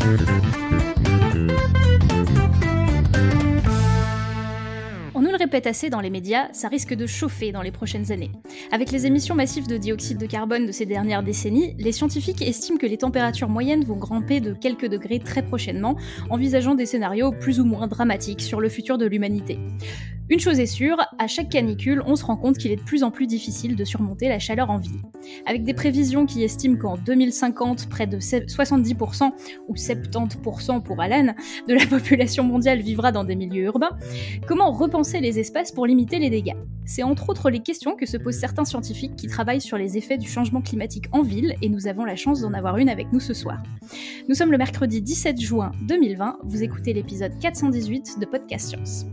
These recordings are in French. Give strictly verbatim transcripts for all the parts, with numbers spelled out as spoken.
On nous le répète assez dans les médias, ça risque de chauffer dans les prochaines années. Avec les émissions massives de dioxyde de carbone de ces dernières décennies, les scientifiques estiment que les températures moyennes vont grimper de quelques degrés très prochainement, envisageant des scénarios plus ou moins dramatiques sur le futur de l'humanité. Une chose est sûre, à chaque canicule, on se rend compte qu'il est de plus en plus difficile de surmonter la chaleur en ville. Avec des prévisions qui estiment qu'en deux mille cinquante, près de soixante-dix pour cent ou soixante-dix pour cent pour Alan de la population mondiale vivra dans des milieux urbains, comment repenser les espaces pour limiter les dégâts ? C'est entre autres les questions que se posent certains scientifiques qui travaillent sur les effets du changement climatique en ville, et nous avons la chance d'en avoir une avec nous ce soir. Nous sommes le mercredi dix-sept juin deux mille vingt, vous écoutez l'épisode quatre cent dix-huit de Podcast Science.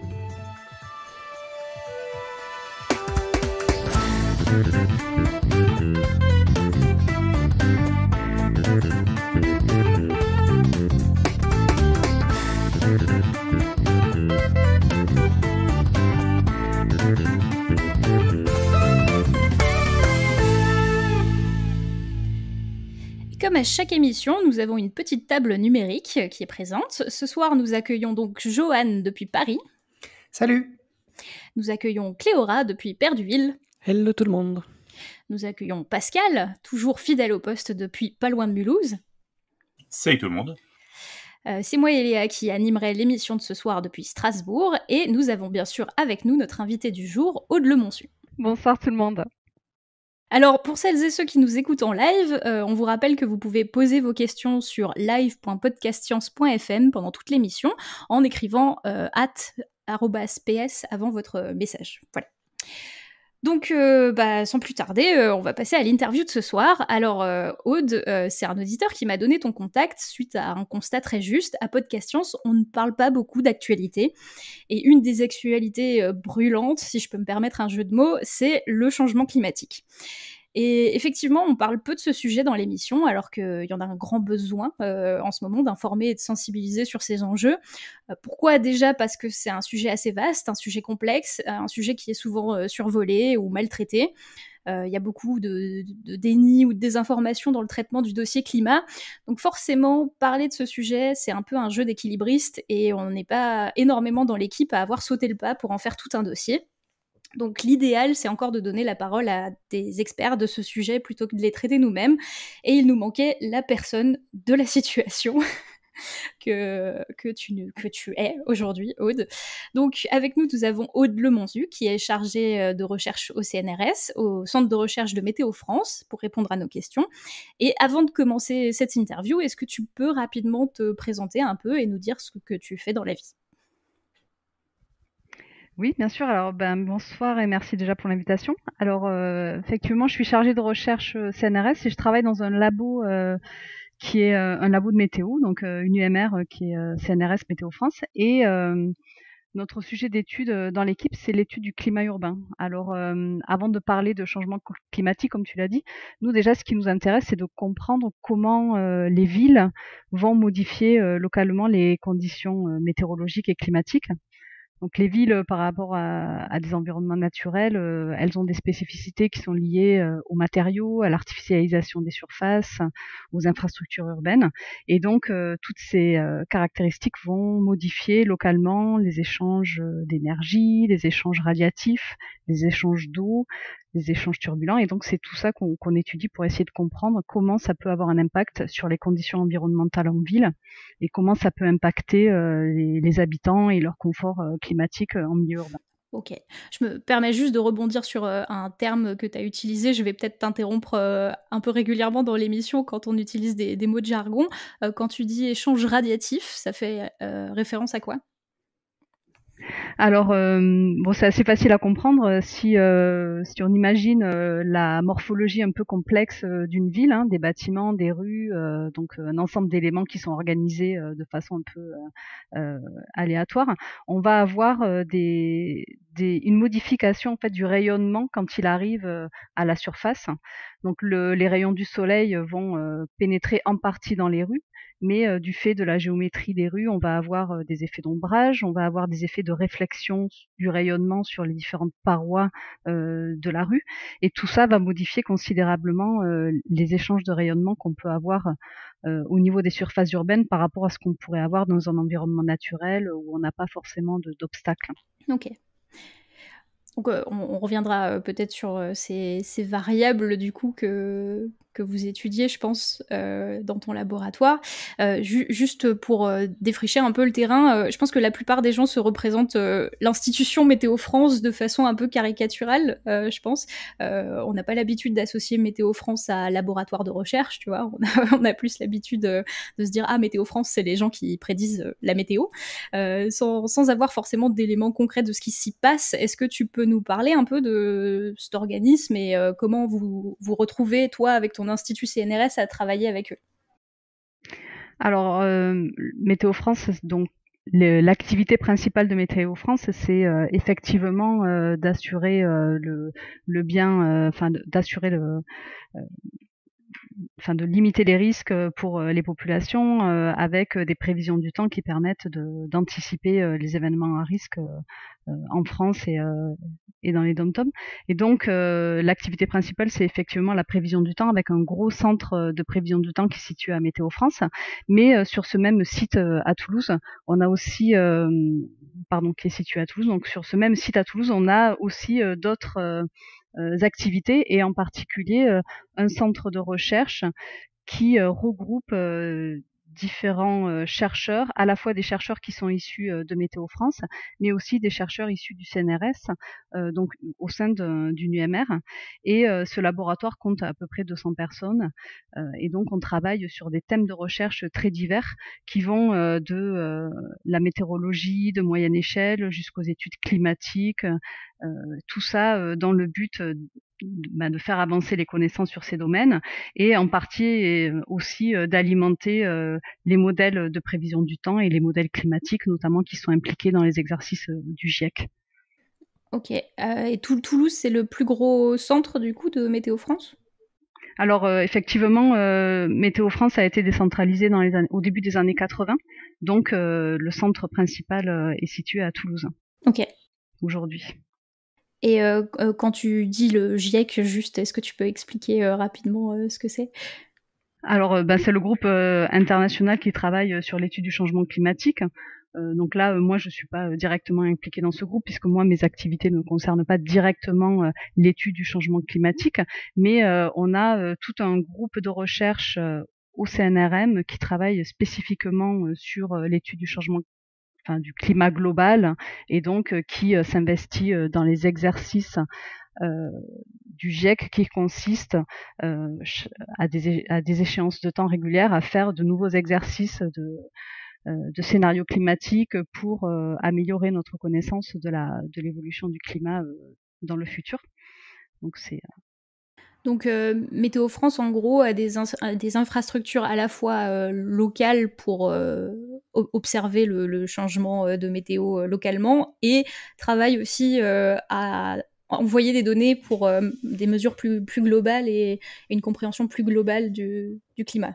Comme à chaque émission, nous avons une petite table numérique qui est présente. Ce soir, nous accueillons donc Johan depuis Paris. Salut. Nous accueillons Cléora depuis Perdhuil. Hello tout le monde. Nous accueillons Pascal, toujours fidèle au poste depuis pas loin de Mulhouse. Salut tout le monde. Euh, c'est moi et Léa qui animerai l'émission de ce soir depuis Strasbourg. Et nous avons bien sûr avec nous notre invité du jour, Aude Lemonsu. Bonsoir tout le monde. Alors, pour celles et ceux qui nous écoutent en live, euh, on vous rappelle que vous pouvez poser vos questions sur live point podcastscience point f m pendant toute l'émission en écrivant euh, at arobase ps avant votre message. Voilà. Donc, euh, bah, sans plus tarder, euh, on va passer à l'interview de ce soir. Alors, euh, Aude, euh, c'est un auditeur qui m'a donné ton contact suite à un constat très juste. À Podcast Science, on ne parle pas beaucoup d'actualité. Et une des actualités euh, brûlantes, si je peux me permettre un jeu de mots, c'est le changement climatique. Et effectivement, on parle peu de ce sujet dans l'émission, alors qu'il y en a un grand besoin euh, en ce moment d'informer et de sensibiliser sur ces enjeux. Euh, pourquoi ? Déjà parce que c'est un sujet assez vaste, un sujet complexe, un sujet qui est souvent euh, survolé ou maltraité. Il euh, y a beaucoup de, de, de déni ou de désinformation dans le traitement du dossier climat. Donc forcément, parler de ce sujet, c'est un peu un jeu d'équilibriste et on n'est pas énormément dans l'équipe à avoir sauté le pas pour en faire tout un dossier. Donc l'idéal, c'est encore de donner la parole à des experts de ce sujet plutôt que de les traiter nous-mêmes. Et il nous manquait la personne de la situation que, que, tu, que tu es aujourd'hui, Aude. Donc avec nous, nous avons Aude Lemonsu, qui est chargée de recherche au C N R S, au Centre de recherche de Météo France, pour répondre à nos questions. Et avant de commencer cette interview, est-ce que tu peux rapidement te présenter un peu et nous dire ce que tu fais dans la vie ? Oui, bien sûr. Alors, ben, bonsoir et merci déjà pour l'invitation. Alors, euh, effectivement, je suis chargée de recherche C N R S et je travaille dans un labo euh, qui est euh, un labo de météo, donc euh, une U M R euh, qui est euh, C N R S Météo France. Et euh, notre sujet d'étude euh, dans l'équipe, c'est l'étude du climat urbain. Alors, euh, avant de parler de changement climatique, comme tu l'as dit, nous déjà, ce qui nous intéresse, c'est de comprendre comment euh, les villes vont modifier euh, localement les conditions euh, météorologiques et climatiques. Donc les villes, par rapport à, à des environnements naturels, euh, elles ont des spécificités qui sont liées euh, aux matériaux, à l'artificialisation des surfaces, aux infrastructures urbaines. Et donc, euh, toutes ces euh, caractéristiques vont modifier localement les échanges d'énergie, les échanges radiatifs, les échanges d'eau, les échanges turbulents. Et donc, c'est tout ça qu'on, qu'on étudie pour essayer de comprendre comment ça peut avoir un impact sur les conditions environnementales en ville et comment ça peut impacter euh, les, les habitants et leur confort euh, climatique euh, en milieu urbain. Ok, je me permets juste de rebondir sur euh, un terme que tu as utilisé. Je vais peut-être t'interrompre euh, un peu régulièrement dans l'émission quand on utilise des, des mots de jargon. Euh, quand tu dis échange radiatif, ça fait euh, référence à quoi ? Alors, euh, bon, c'est assez facile à comprendre si euh, si on imagine euh, la morphologie un peu complexe euh, d'une ville, hein, des bâtiments, des rues, euh, donc un ensemble d'éléments qui sont organisés euh, de façon un peu euh, aléatoire. On va avoir euh, des, des une modification en fait du rayonnement quand il arrive euh, à la surface. Donc, le, les rayons du soleil vont euh, pénétrer en partie dans les rues, mais euh, du fait de la géométrie des rues, on va avoir euh, des effets d'ombrage, on va avoir des effets de réflexion réflexion du rayonnement sur les différentes parois euh, de la rue. Et tout ça va modifier considérablement euh, les échanges de rayonnement qu'on peut avoir euh, au niveau des surfaces urbaines par rapport à ce qu'on pourrait avoir dans un environnement naturel où on n'a pas forcément d'obstacles. Ok. Donc, euh, on, on reviendra euh, peut-être sur euh, ces, ces variables du coup que, que vous étudiez, je pense, euh, dans ton laboratoire. Euh, ju juste pour euh, défricher un peu le terrain, euh, je pense que la plupart des gens se représentent euh, l'institution Météo France de façon un peu caricaturale, euh, je pense. Euh, on n'a pas l'habitude d'associer Météo France à laboratoire de recherche, tu vois. On a, on a plus l'habitude de, de se dire « Ah, Météo France, c'est les gens qui prédisent la météo euh, », sans, sans avoir forcément d'éléments concrets de ce qui s'y passe. Est-ce que tu peux nous parler un peu de cet organisme et euh, comment vous vous retrouvez, toi, avec ton institut C N R S, à travailler avec eux? Alors, euh, Météo France, donc l'activité principale de Météo France, c'est euh, effectivement euh, d'assurer euh, le, le bien, enfin euh, d'assurer le euh, enfin de limiter les risques pour les populations euh, avec des prévisions du temps qui permettent d'anticiper euh, les événements à risque euh, en France et, euh, et dans les dom-toms. Et donc euh, l'activité principale, c'est effectivement la prévision du temps avec un gros centre de prévision du temps qui est situé à Météo France. Mais euh, sur ce même site euh, à Toulouse, on a aussi, euh, pardon, qui est situé à Toulouse. Donc sur ce même site à Toulouse, on a aussi euh, d'autres euh, activités et en particulier euh, un centre de recherche qui euh, regroupe euh, différents euh, chercheurs, à la fois des chercheurs qui sont issus euh, de Météo France, mais aussi des chercheurs issus du C N R S, euh, donc au sein d'une U M R. Et euh, ce laboratoire compte à peu près deux cents personnes. Euh, et donc on travaille sur des thèmes de recherche très divers qui vont euh, de euh, la météorologie de moyenne échelle jusqu'aux études climatiques, euh, tout ça euh, dans le but euh, de faire avancer les connaissances sur ces domaines et en partie aussi d'alimenter les modèles de prévision du temps et les modèles climatiques notamment qui sont impliqués dans les exercices du GIEC. Ok. Euh, et Toulouse, c'est le plus gros centre du coup de Météo France ? Alors euh, effectivement, euh, Météo France a été décentralisé dans les années, au début des années quatre-vingts, donc euh, le centre principal euh, est situé à Toulouse. Ok. Aujourd'hui. Et euh, quand tu dis le GIEC, juste, est-ce que tu peux expliquer euh, rapidement euh, ce que c'est ? Alors, euh, ben, c'est le groupe euh, international qui travaille sur l'étude du changement climatique. Euh, donc là, euh, moi, je suis pas euh, directement impliquée dans ce groupe puisque moi, mes activités ne concernent pas directement euh, l'étude du changement climatique, mais euh, on a euh, tout un groupe de recherche euh, au C N R M qui travaille spécifiquement euh, sur euh, l'étude du changement Enfin, du climat global et donc euh, qui euh, s'investit euh, dans les exercices euh, du GIEC qui consiste euh, à, des, à des échéances de temps régulières à faire de nouveaux exercices de, euh, de scénarios climatiques pour euh, améliorer notre connaissance de la de l'évolution du climat euh, dans le futur. Donc c'est Donc euh, Météo France, en gros, a des, a des infrastructures à la fois euh, locales pour euh, observer le, le changement de météo euh, localement et travaille aussi euh, à envoyer des données pour euh, des mesures plus, plus globales et, et une compréhension plus globale du, du climat.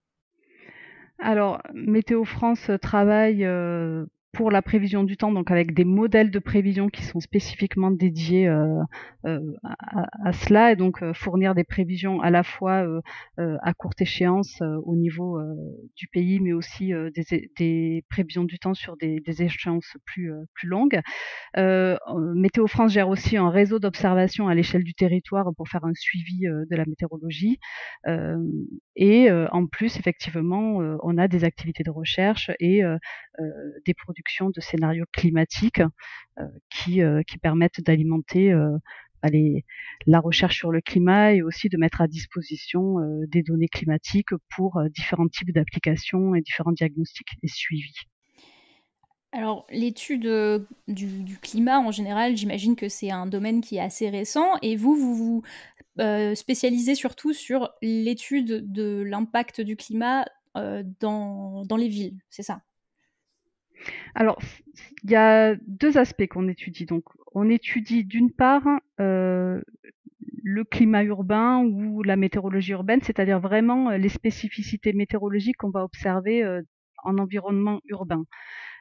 Alors, Météo France travaille euh, pour la prévision du temps, donc avec des modèles de prévision qui sont spécifiquement dédiés euh, euh, à, à cela, et donc euh, fournir des prévisions à la fois euh, euh, à courte échéance euh, au niveau euh, du pays, mais aussi euh, des, des prévisions du temps sur des, des échéances plus, euh, plus longues. Euh, Météo France gère aussi un réseau d'observation à l'échelle du territoire pour faire un suivi euh, de la météorologie. Euh, et euh, en plus, effectivement, euh, on a des activités de recherche et euh, euh, des productions de scénarios climatiques euh, qui, euh, qui permettent d'alimenter euh, les, la recherche sur le climat et aussi de mettre à disposition euh, des données climatiques pour euh, différents types d'applications et différents diagnostics et suivis. Alors, l'étude euh, du, du climat, en général, j'imagine que c'est un domaine qui est assez récent. Et vous, vous vous euh, spécialisez surtout sur l'étude de l'impact du climat euh, dans, dans les villes, c'est ça? Alors, il y a deux aspects qu'on étudie. Donc, on étudie d'une part euh, le climat urbain ou la météorologie urbaine, c'est-à-dire vraiment les spécificités météorologiques qu'on va observer euh, en environnement urbain.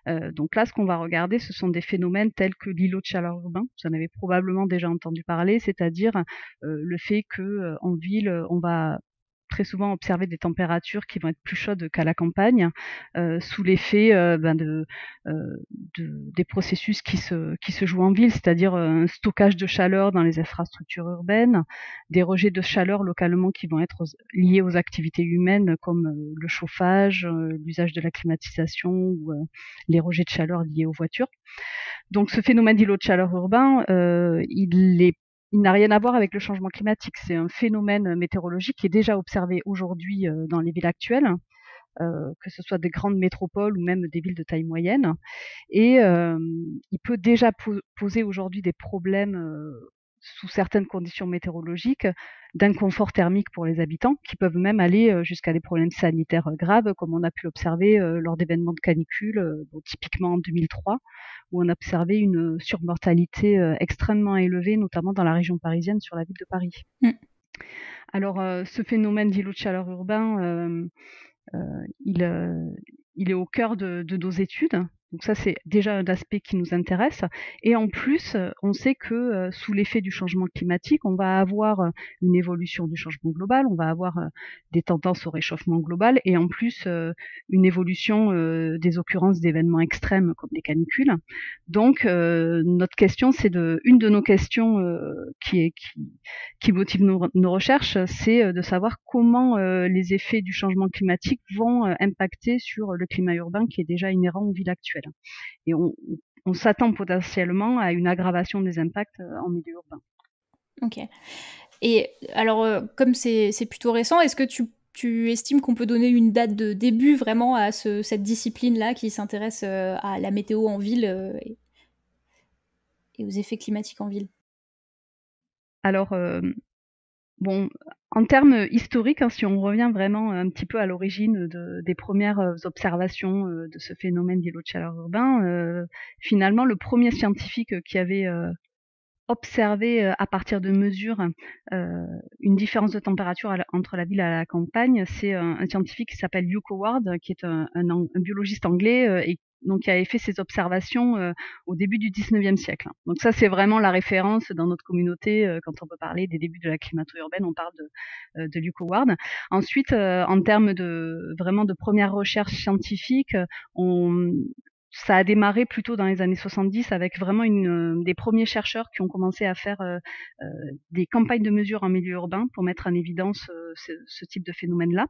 Euh, donc là, ce qu'on va regarder, ce sont des phénomènes tels que l'îlot de chaleur urbain. Vous en avez probablement déjà entendu parler, c'est-à-dire euh, le fait que euh, en ville, on va très souvent observer des températures qui vont être plus chaudes qu'à la campagne, euh, sous l'effet euh, ben de, euh, de, des processus qui se, qui se jouent en ville, c'est-à-dire un stockage de chaleur dans les infrastructures urbaines, des rejets de chaleur localement qui vont être liés aux activités humaines comme euh, le chauffage, euh, l'usage de la climatisation ou euh, les rejets de chaleur liés aux voitures. Donc ce phénomène d'îlot de chaleur urbain, euh, il est Il n'a rien à voir avec le changement climatique. C'est un phénomène météorologique qui est déjà observé aujourd'hui euh, dans les villes actuelles, euh, que ce soit des grandes métropoles ou même des villes de taille moyenne. Et euh, il peut déjà po- poser aujourd'hui des problèmes euh, sous certaines conditions météorologiques d'inconfort thermique pour les habitants, qui peuvent même aller euh, jusqu'à des problèmes sanitaires euh, graves, comme on a pu l'observer euh, lors d'événements de canicule, euh, bon, typiquement en deux mille trois, où on a observé une surmortalité euh, extrêmement élevée, notamment dans la région parisienne, sur la ville de Paris. Mm. Alors, euh, ce phénomène d'îlot de chaleur urbain, euh, euh, il, euh, il est au cœur de, de nos études. Donc ça, c'est déjà un aspect qui nous intéresse. Et en plus, on sait que euh, sous l'effet du changement climatique, on va avoir euh, une évolution du changement global, on va avoir euh, des tendances au réchauffement global et en plus euh, une évolution euh, des occurrences d'événements extrêmes comme les canicules. Donc, euh, notre question, c'est de, une de nos questions euh, qui, est, qui, qui motive nos, nos recherches, c'est de savoir comment euh, les effets du changement climatique vont euh, impacter sur le climat urbain qui est déjà inhérent aux villes actuelles. Et on, on s'attend potentiellement à une aggravation des impacts en milieu urbain. Ok. Et alors, euh, comme c'est, c'est plutôt récent, est-ce que tu, tu estimes qu'on peut donner une date de début vraiment à ce, cette discipline-là qui s'intéresse euh, à la météo en ville euh, et, et aux effets climatiques en ville? Alors, euh, bon, en termes historiques, hein, si on revient vraiment un petit peu à l'origine de, des premières observations euh, de ce phénomène d'îlot de chaleur urbain, euh, finalement, le premier scientifique qui avait euh, observé euh, à partir de mesures euh, une différence de température à la, entre la ville et la campagne, c'est un, un scientifique qui s'appelle Hugh Howard, qui est un, un, un biologiste anglais euh, et donc qui avait fait ses observations euh, au début du dix-neuvième siècle. Donc ça, c'est vraiment la référence dans notre communauté euh, quand on peut parler des débuts de la climato-urbaine, on parle de, euh, de Hugh Howard. Ensuite, euh, en termes de vraiment de première recherche scientifique, on ça a démarré plutôt dans les années soixante-dix avec vraiment une, des premiers chercheurs qui ont commencé à faire euh, euh, des campagnes de mesure en milieu urbain pour mettre en évidence euh, ce, ce type de phénomène-là.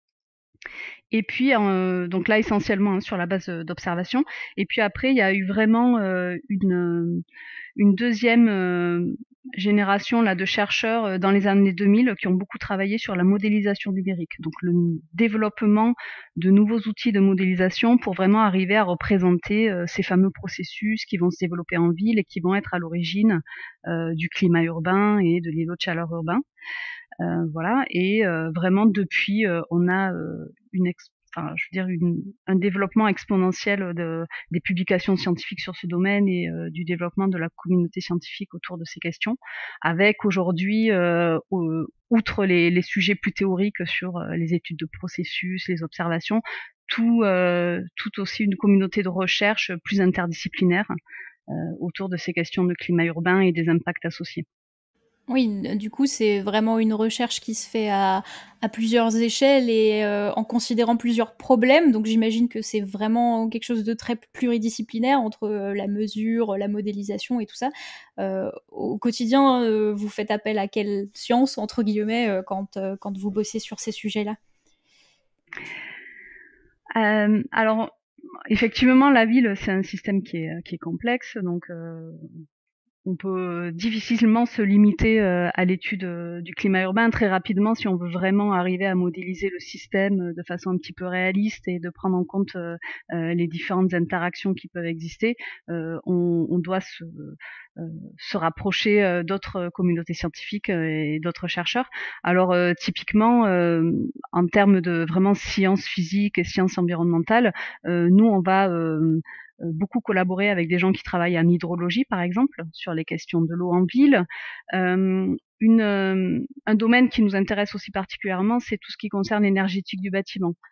Et puis, euh, donc là, essentiellement hein, sur la base d'observation. Et puis après, il y a eu vraiment euh, une, une deuxième euh, génération là, de chercheurs euh, dans les années deux mille qui ont beaucoup travaillé sur la modélisation numérique. Donc le développement de nouveaux outils de modélisation pour vraiment arriver à représenter euh, ces fameux processus qui vont se développer en ville et qui vont être à l'origine euh, du climat urbain et de l'îlot de chaleur urbain. Euh, voilà, et euh, vraiment depuis, euh, on a euh, une, ex- enfin, je veux dire, une, un développement exponentiel de, des publications scientifiques sur ce domaine et euh, du développement de la communauté scientifique autour de ces questions, avec aujourd'hui, euh, outre les, les sujets plus théoriques sur euh, les études de processus, les observations, tout, euh, tout aussi une communauté de recherche plus interdisciplinaire euh, autour de ces questions de climat urbain et des impacts associés. Oui, du coup, c'est vraiment une recherche qui se fait à, à plusieurs échelles et euh, en considérant plusieurs problèmes. Donc, j'imagine que c'est vraiment quelque chose de très pluridisciplinaire entre euh, la mesure, la modélisation et tout ça. Euh, au quotidien, euh, vous faites appel à quelle science, entre guillemets, euh, quand, euh, quand vous bossez sur ces sujets-là? euh, Alors, effectivement, la ville, c'est un système qui est, qui est complexe. Donc, euh, on peut difficilement se limiter euh, à l'étude euh, du climat urbain très rapidement si on veut vraiment arriver à modéliser le système de façon un petit peu réaliste et de prendre en compte euh, euh, les différentes interactions qui peuvent exister. Euh, on, on doit se, euh, se rapprocher euh, d'autres communautés scientifiques et d'autres chercheurs. Alors euh, typiquement, euh, en termes de vraiment sciences physiques et sciences environnementales, euh, nous on va euh, beaucoup collaboré avec des gens qui travaillent en hydrologie, par exemple, sur les questions de l'eau en ville. Euh, une, euh, un domaine qui nous intéresse aussi particulièrement, c'est tout ce qui concerne l'énergétique du bâtiment.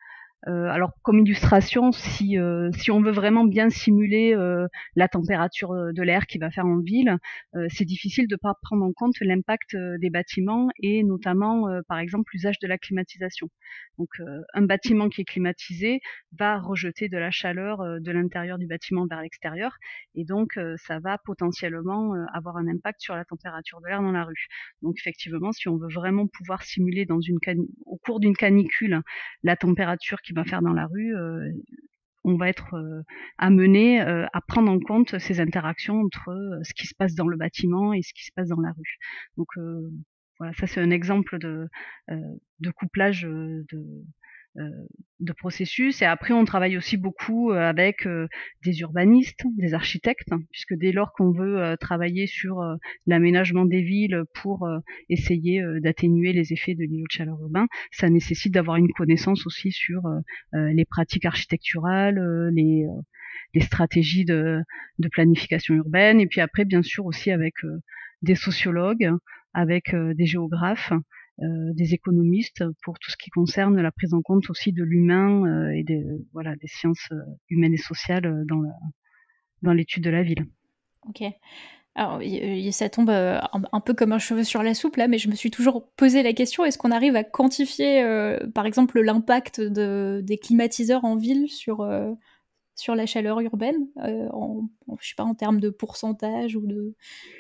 Euh, alors comme illustration, si euh, si on veut vraiment bien simuler euh, la température de l'air qu'il va faire en ville, euh, c'est difficile de pas prendre en compte l'impact euh, des bâtiments et notamment euh, par exemple l'usage de la climatisation. Donc euh, un bâtiment qui est climatisé va rejeter de la chaleur euh, de l'intérieur du bâtiment vers l'extérieur et donc euh, ça va potentiellement euh, avoir un impact sur la température de l'air dans la rue. Donc effectivement, si on veut vraiment pouvoir simuler dans une cani- au cours d'une canicule la température qu'il va faire dans la rue, euh, on va être euh, amené euh, à prendre en compte ces interactions entre euh, ce qui se passe dans le bâtiment et ce qui se passe dans la rue. Donc euh, voilà, ça c'est un exemple de, euh, de couplage euh, de, euh, de processus. Et après, on travaille aussi beaucoup euh, avec euh, des urbanistes, des architectes, hein, puisque dès lors qu'on veut euh, travailler sur euh, l'aménagement des villes pour euh, essayer euh, d'atténuer les effets de l'îlot de chaleur urbain, ça nécessite d'avoir une connaissance aussi sur euh, euh, les pratiques architecturales, euh, les, euh, les stratégies de, de planification urbaine, et puis après, bien sûr, aussi avec euh, des sociologues, avec euh, des géographes, euh, des économistes pour tout ce qui concerne la prise en compte aussi de l'humain euh, et des, voilà, des sciences euh, humaines et sociales euh, dans, la, dans l'étude de la ville. Ok. Alors, y- y- ça tombe euh, un, un peu comme un cheveu sur la soupe là, mais je me suis toujours posé la question, est-ce qu'on arrive à quantifier, euh, par exemple, l'impact de, des climatiseurs en ville sur, euh, sur la chaleur urbaine, euh, en, en- je sais pas, en termes de pourcentage ou de...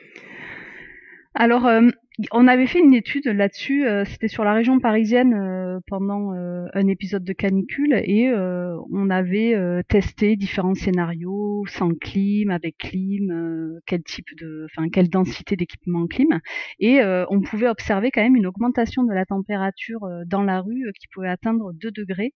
Alors, euh, on avait fait une étude là-dessus, euh, c'était sur la région parisienne euh, pendant euh, un épisode de canicule et euh, on avait euh, testé différents scénarios, sans clim, avec clim, euh, quel type de, enfin quelle densité d'équipement en clim, et euh, on pouvait observer quand même une augmentation de la température euh, dans la rue euh, qui pouvait atteindre deux degrés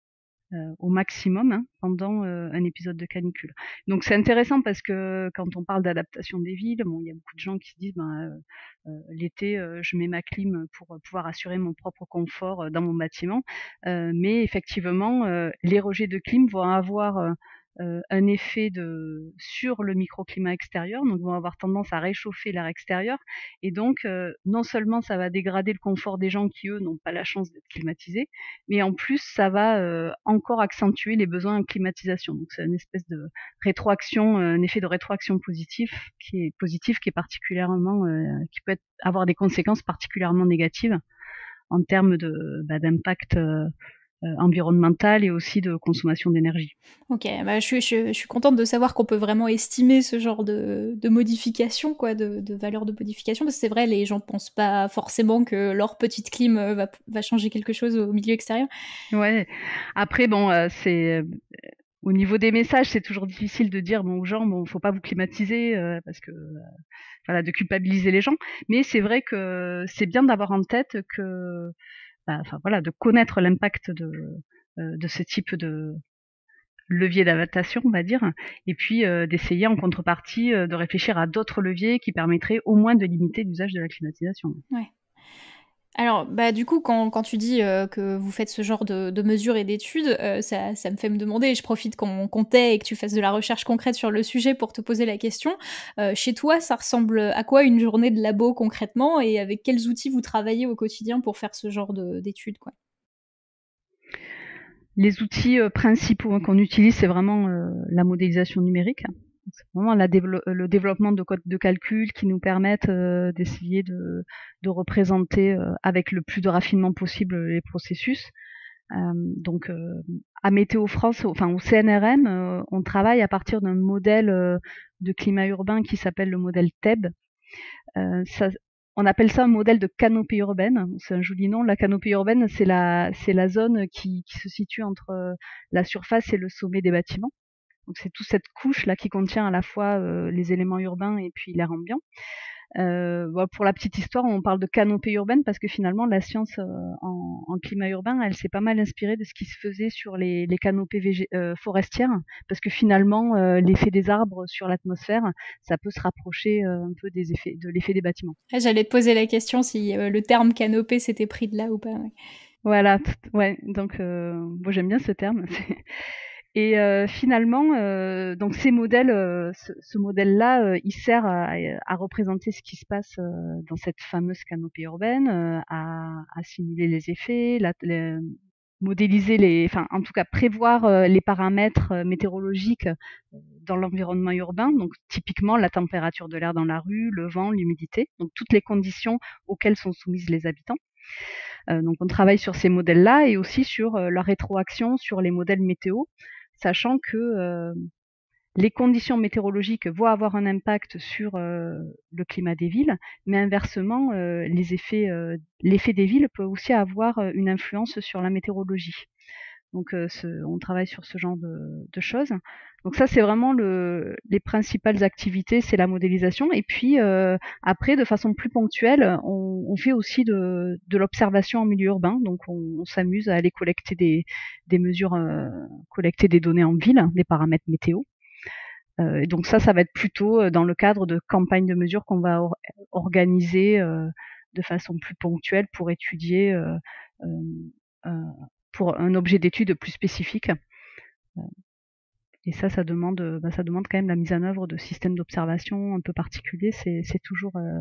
euh, au maximum hein, pendant euh, un épisode de canicule. Donc c'est intéressant parce que quand on parle d'adaptation des villes, bon, il y a beaucoup de gens qui se disent ben, euh, euh, l'été euh, je mets ma clim pour pouvoir assurer mon propre confort euh, dans mon bâtiment, euh, mais effectivement euh, les rejets de clim vont avoir euh, euh, un effet de sur le microclimat extérieur, donc vont avoir tendance à réchauffer l'air extérieur et donc euh, non seulement ça va dégrader le confort des gens qui eux n'ont pas la chance d'être climatisés, mais en plus ça va euh, encore accentuer les besoins en climatisation. Donc c'est une espèce de rétroaction, euh, un effet de rétroaction positif qui est positif, qui est particulièrement, euh, qui peut être, avoir des conséquences particulièrement négatives en termes de bah, d'impact euh, euh, environnemental et aussi de consommation d'énergie. Ok, bah, je, suis, je, je suis contente de savoir qu'on peut vraiment estimer ce genre de, de modification, quoi, de, de valeur de modification, parce que c'est vrai, les gens pensent pas forcément que leur petite clim euh, va, va changer quelque chose au milieu extérieur. Ouais. Après, bon, euh, c'est euh, au niveau des messages, c'est toujours difficile de dire bon aux gens, bon, faut pas vous climatiser euh, parce que euh, voilà, de culpabiliser les gens. Mais c'est vrai que c'est bien d'avoir en tête que, bah, enfin voilà, de connaître l'impact de euh, de ce type de levier d'adaptation, on va dire, et puis euh, d'essayer en contrepartie euh, de réfléchir à d'autres leviers qui permettraient au moins de limiter l'usage de la climatisation. Ouais. Alors, bah, du coup, quand, quand tu dis euh, que vous faites ce genre de, de mesures et d'études, euh, ça, ça me fait me demander, et je profite qu'on qu'on t'ait et que tu fasses de la recherche concrète sur le sujet pour te poser la question. Euh, chez toi, ça ressemble à quoi une journée de labo concrètement et avec quels outils vous travaillez au quotidien pour faire ce genre de- d'études, quoi? Les outils euh, principaux hein, qu'on utilise, c'est vraiment euh, la modélisation numérique. C'est vraiment la dévelop- le développement de codes de calcul qui nous permettent euh, d'essayer de, de représenter euh, avec le plus de raffinement possible les processus. Euh, donc, euh, à Météo France, enfin au C N R M, euh, on travaille à partir d'un modèle euh, de climat urbain qui s'appelle le modèle T E B. Euh, ça, on appelle ça un modèle de canopée urbaine. C'est un joli nom. La canopée urbaine, c'est la, c'est la zone qui, qui se situe entre euh, la surface et le sommet des bâtiments. Donc c'est toute cette couche là qui contient à la fois euh, les éléments urbains et puis l'air ambiant. Euh, bon, pour la petite histoire, on parle de canopée urbaine parce que finalement la science euh, en, en climat urbain, elle s'est pas mal inspirée de ce qui se faisait sur les, les canopées végé- euh, forestières, parce que finalement euh, l'effet des arbres sur l'atmosphère, ça peut se rapprocher euh, un peu des effets, de l'effet des bâtiments. Ah, j'allais te poser la question si euh, le terme canopée s'était pris de là ou pas. Ouais. Voilà, tout- ouais. Donc, euh, moi j'aime bien ce terme. Et euh, finalement, euh, donc ces modèles, euh, ce, ce modèle-là, euh, il sert à, à représenter ce qui se passe euh, dans cette fameuse canopée urbaine, euh, à, à simuler les effets, la, les, modéliser les, enfin en tout cas prévoir euh, les paramètres euh, météorologiques dans l'environnement urbain, donc typiquement la température de l'air dans la rue, le vent, l'humidité, donc toutes les conditions auxquelles sont soumises les habitants. Euh, donc on travaille sur ces modèles-là et aussi sur euh, la rétroaction sur les modèles météo, sachant que euh, les conditions météorologiques vont avoir un impact sur euh, le climat des villes, mais inversement, euh, les effets, euh, l'effet des villes peut aussi avoir une influence sur la météorologie. Donc, euh, ce, on travaille sur ce genre de, de choses. Donc ça, c'est vraiment le, les principales activités, c'est la modélisation. Et puis euh, après, de façon plus ponctuelle, on, on fait aussi de, de l'observation en milieu urbain. Donc, on, on s'amuse à aller collecter des, des mesures, euh, collecter des données en ville, des paramètres météo. Euh, donc ça, ça va être plutôt dans le cadre de campagnes de mesures qu'on va or organiser euh, de façon plus ponctuelle pour étudier euh, euh, pour un objet d'étude plus spécifique. Et ça, ça demande, bah, ça demande quand même la mise en œuvre de systèmes d'observation un peu particuliers. C'est, c'est toujours. Euh...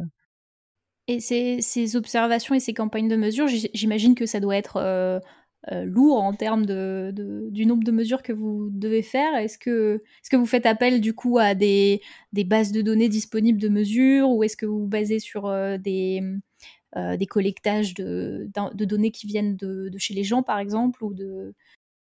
Et ces, ces observations et ces campagnes de mesures, j'imagine que ça doit être euh, euh, lourd en termes de, de, du nombre de mesures que vous devez faire. Est-ce que, est-ce que vous faites appel du coup à des, des bases de données disponibles de mesures, ou est-ce que vous vous basez sur euh, des, euh, des collectages de, de données qui viennent de, de chez les gens, par exemple, ou de...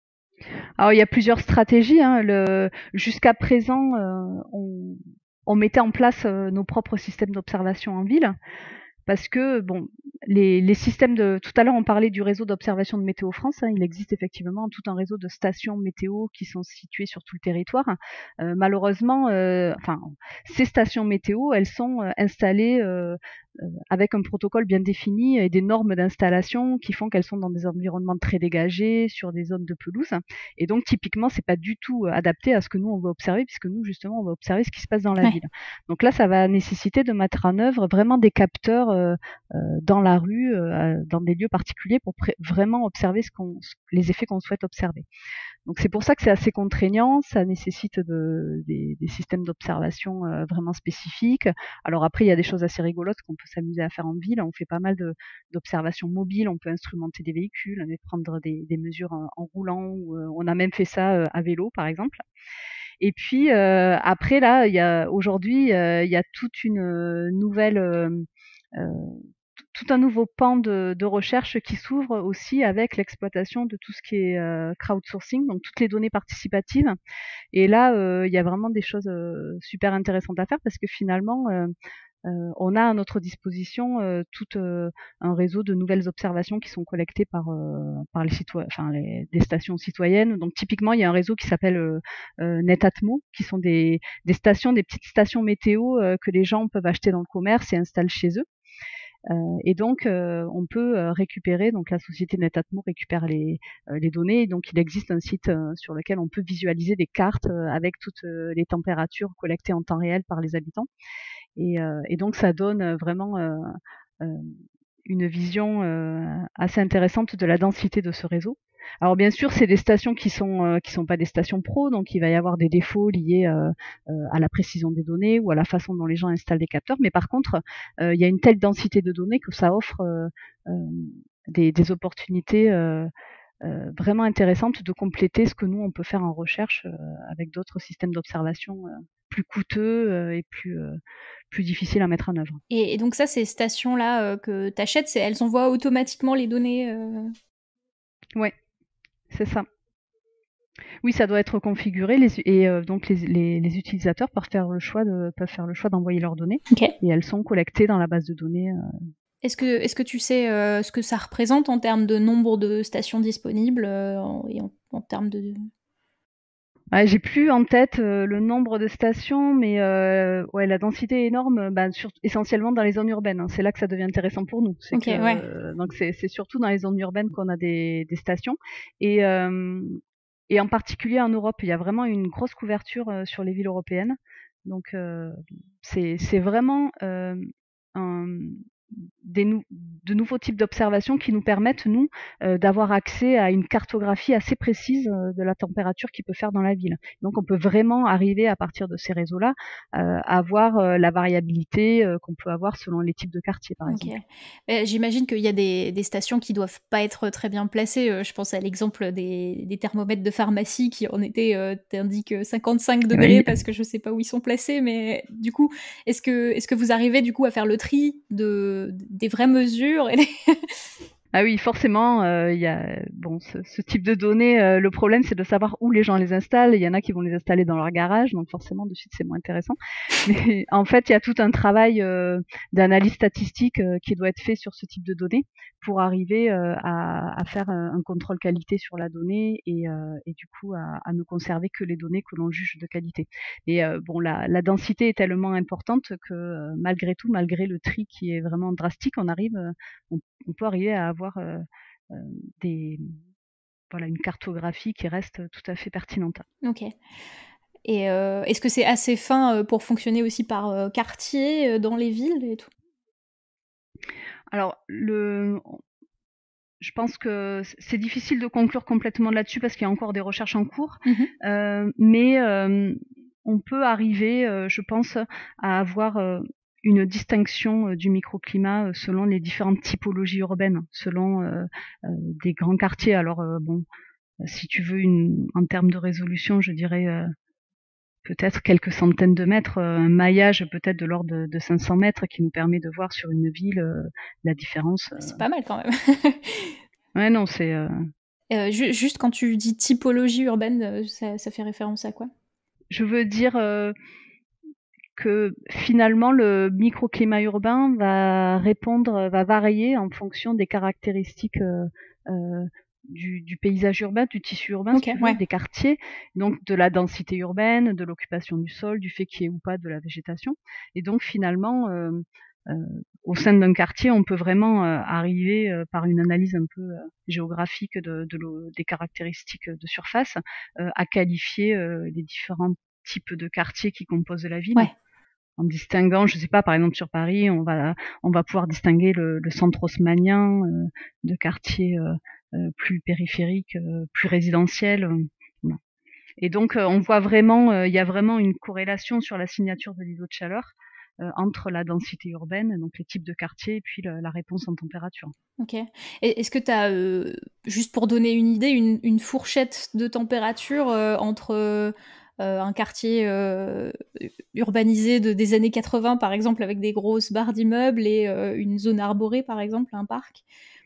Alors, il y a plusieurs stratégies. Hein. Le, jusqu'à présent, euh, on, on mettait en place euh, nos propres systèmes d'observation en ville. Parce que bon, les, les systèmes de tout à l'heure on parlait du réseau d'observation de Météo France, hein, il existe effectivement tout un réseau de stations météo qui sont situées sur tout le territoire. Euh, malheureusement, euh, enfin ces stations météo, elles sont euh, installées euh, avec un protocole bien défini et des normes d'installation qui font qu'elles sont dans des environnements très dégagés, sur des zones de pelouse. Et donc typiquement, c'est pas du tout adapté à ce que nous on va observer, puisque nous justement on va observer ce qui se passe dans la ouais. ville. Donc là, ça va nécessiter de mettre en œuvre vraiment des capteurs euh, euh, dans la rue, euh, dans des lieux particuliers, pour vraiment observer ce qu'on, les effets qu'on souhaite observer. Donc c'est pour ça que c'est assez contraignant, ça nécessite de, des, des systèmes d'observation euh, vraiment spécifiques. Alors après, il y a des choses assez rigolotes qu'on peut s'amuser à faire en ville. On fait pas mal de, d'observations mobiles, on peut instrumenter des véhicules, prendre des, des mesures en, en roulant, ou, euh, on a même fait ça euh, à vélo par exemple. Et puis euh, après là, il y a aujourd'hui, euh, il y a toute une nouvelle euh, euh, tout un nouveau pan de, de recherche qui s'ouvre aussi avec l'exploitation de tout ce qui est euh, crowdsourcing, donc toutes les données participatives. Et là, euh, il y a vraiment des choses euh, super intéressantes à faire, parce que finalement, euh, euh, on a à notre disposition euh, tout euh, un réseau de nouvelles observations qui sont collectées par, euh, par les, citoyens, enfin, les, des stations citoyennes. Donc typiquement, il y a un réseau qui s'appelle euh, euh, Netatmo, qui sont des, des stations, des petites stations météo euh, que les gens peuvent acheter dans le commerce et installer chez eux. Euh, et donc, euh, on peut euh, récupérer, donc la société Netatmo récupère les, euh, les données. Et donc, il existe un site euh, sur lequel on peut visualiser des cartes euh, avec toutes euh, les températures collectées en temps réel par les habitants. Et, euh, et donc, ça donne vraiment euh, euh, une vision euh, assez intéressante de la densité de ce réseau. Alors bien sûr, c'est des stations qui sont euh, qui sont pas des stations pro, donc il va y avoir des défauts liés euh, euh, à la précision des données ou à la façon dont les gens installent des capteurs. Mais par contre, euh, il y a une telle densité de données que ça offre euh, euh, des, des opportunités euh, euh, vraiment intéressantes de compléter ce que nous on peut faire en recherche euh, avec d'autres systèmes d'observation euh, plus coûteux euh, et plus euh, plus difficiles à mettre en œuvre. Et, et donc ça, ces stations-là euh, que tu achètes, elles envoient automatiquement les données euh... Ouais. C'est ça. Oui, ça doit être configuré les, et euh, donc les, les, les utilisateurs peuvent faire le choix de peuvent faire le choix d'envoyer leurs données okay. Et elles sont collectées dans la base de données. Euh... Est-ce que est-ce que tu sais euh, ce que ça représente en termes de nombre de stations disponibles euh, en, et en, en termes de Ouais, j'ai plus en tête euh, le nombre de stations, mais euh, ouais, la densité est énorme, bah, sur, essentiellement dans les zones urbaines. Hein. C'est là que ça devient intéressant pour nous. C'est okay, que, ouais. euh, donc c'est, c'est surtout dans les zones urbaines qu'on a des, des stations. Et, euh, et en particulier en Europe, il y a vraiment une grosse couverture euh, sur les villes européennes. Donc euh, c'est, c'est vraiment euh, un, des nou- de nouveaux types d'observations qui nous permettent, nous, euh, d'avoir accès à une cartographie assez précise euh, de la température qu'il peut faire dans la ville. Donc on peut vraiment arriver à partir de ces réseaux-là euh, à avoir euh, la variabilité euh, qu'on peut avoir selon les types de quartiers, par Ok. exemple. Euh, J'imagine qu'il y a des, des stations qui doivent pas être très bien placées. Euh, je pense à l'exemple des, des thermomètres de pharmacie qui en été euh, t'indiquent cinquante-cinq degrés Oui. parce que je sais pas où ils sont placés. Mais du coup, est-ce que, est-ce que vous arrivez du coup à faire le tri de, des vraies mesures et des... Ah oui, forcément, euh, il y a bon ce, ce type de données. Euh, le problème, c'est de savoir où les gens les installent. Il y en a qui vont les installer dans leur garage, donc forcément, de suite, c'est moins intéressant. Mais en fait, il y a tout un travail euh, d'analyse statistique euh, qui doit être fait sur ce type de données pour arriver euh, à, à faire un, un contrôle qualité sur la donnée et, euh, et du coup à, à ne conserver que les données que l'on juge de qualité. Et euh, bon, la, la densité est tellement importante que euh, malgré tout, malgré le tri qui est vraiment drastique, on arrive, euh, on, on peut arriver à avoir euh, euh, des voilà une cartographie qui reste tout à fait pertinente. Ok. Et euh, est-ce que c'est assez fin euh, pour fonctionner aussi par euh, quartier euh, dans les villes et tout? Alors, le, je pense que c'est difficile de conclure complètement là-dessus parce qu'il y a encore des recherches en cours, Mhm. euh, mais euh, on peut arriver, euh, je pense, à avoir euh, une distinction euh, du microclimat euh, selon les différentes typologies urbaines, selon euh, euh, des grands quartiers. Alors, euh, bon, si tu veux, une, en termes de résolution, je dirais euh, peut-être quelques centaines de mètres, euh, un maillage peut-être de l'ordre de, de cinq cents mètres qui nous permet de voir sur une ville euh, la différence. Euh. C'est pas mal quand même. Ouais, non, c'est... Euh... Euh, ju- juste quand tu dis typologie urbaine, euh, ça, ça fait référence à quoi? Je veux dire euh, que finalement le microclimat urbain va répondre, va varier en fonction des caractéristiques euh, euh, du, du paysage urbain, du tissu urbain, Ok, si tu veux, ouais. des quartiers, donc de la densité urbaine, de l'occupation du sol, du fait qu'il y ait ou pas de la végétation. Et donc finalement, euh, euh, au sein d'un quartier, on peut vraiment euh, arriver euh, par une analyse un peu euh, géographique de, de l'eau- des caractéristiques de surface euh, à qualifier euh, les différents types de quartiers qui composent la ville. Ouais. En distinguant, je sais pas, par exemple sur Paris, on va on va pouvoir distinguer le, le centre haussmannien euh, de quartiers euh, euh, plus périphériques, euh, plus résidentiels. Euh, voilà. Et donc euh, on voit vraiment, il euh, y a vraiment une corrélation sur la signature de l'îlot de chaleur euh, entre la densité urbaine, donc les types de quartiers, et puis le, la réponse en température. Ok. Et est-ce que tu as, euh, juste pour donner une idée, une, une fourchette de température euh, entre euh, un quartier euh, urbanisé de, des années quatre-vingts, par exemple, avec des grosses barres d'immeubles, et euh, une zone arborée, par exemple, un parc?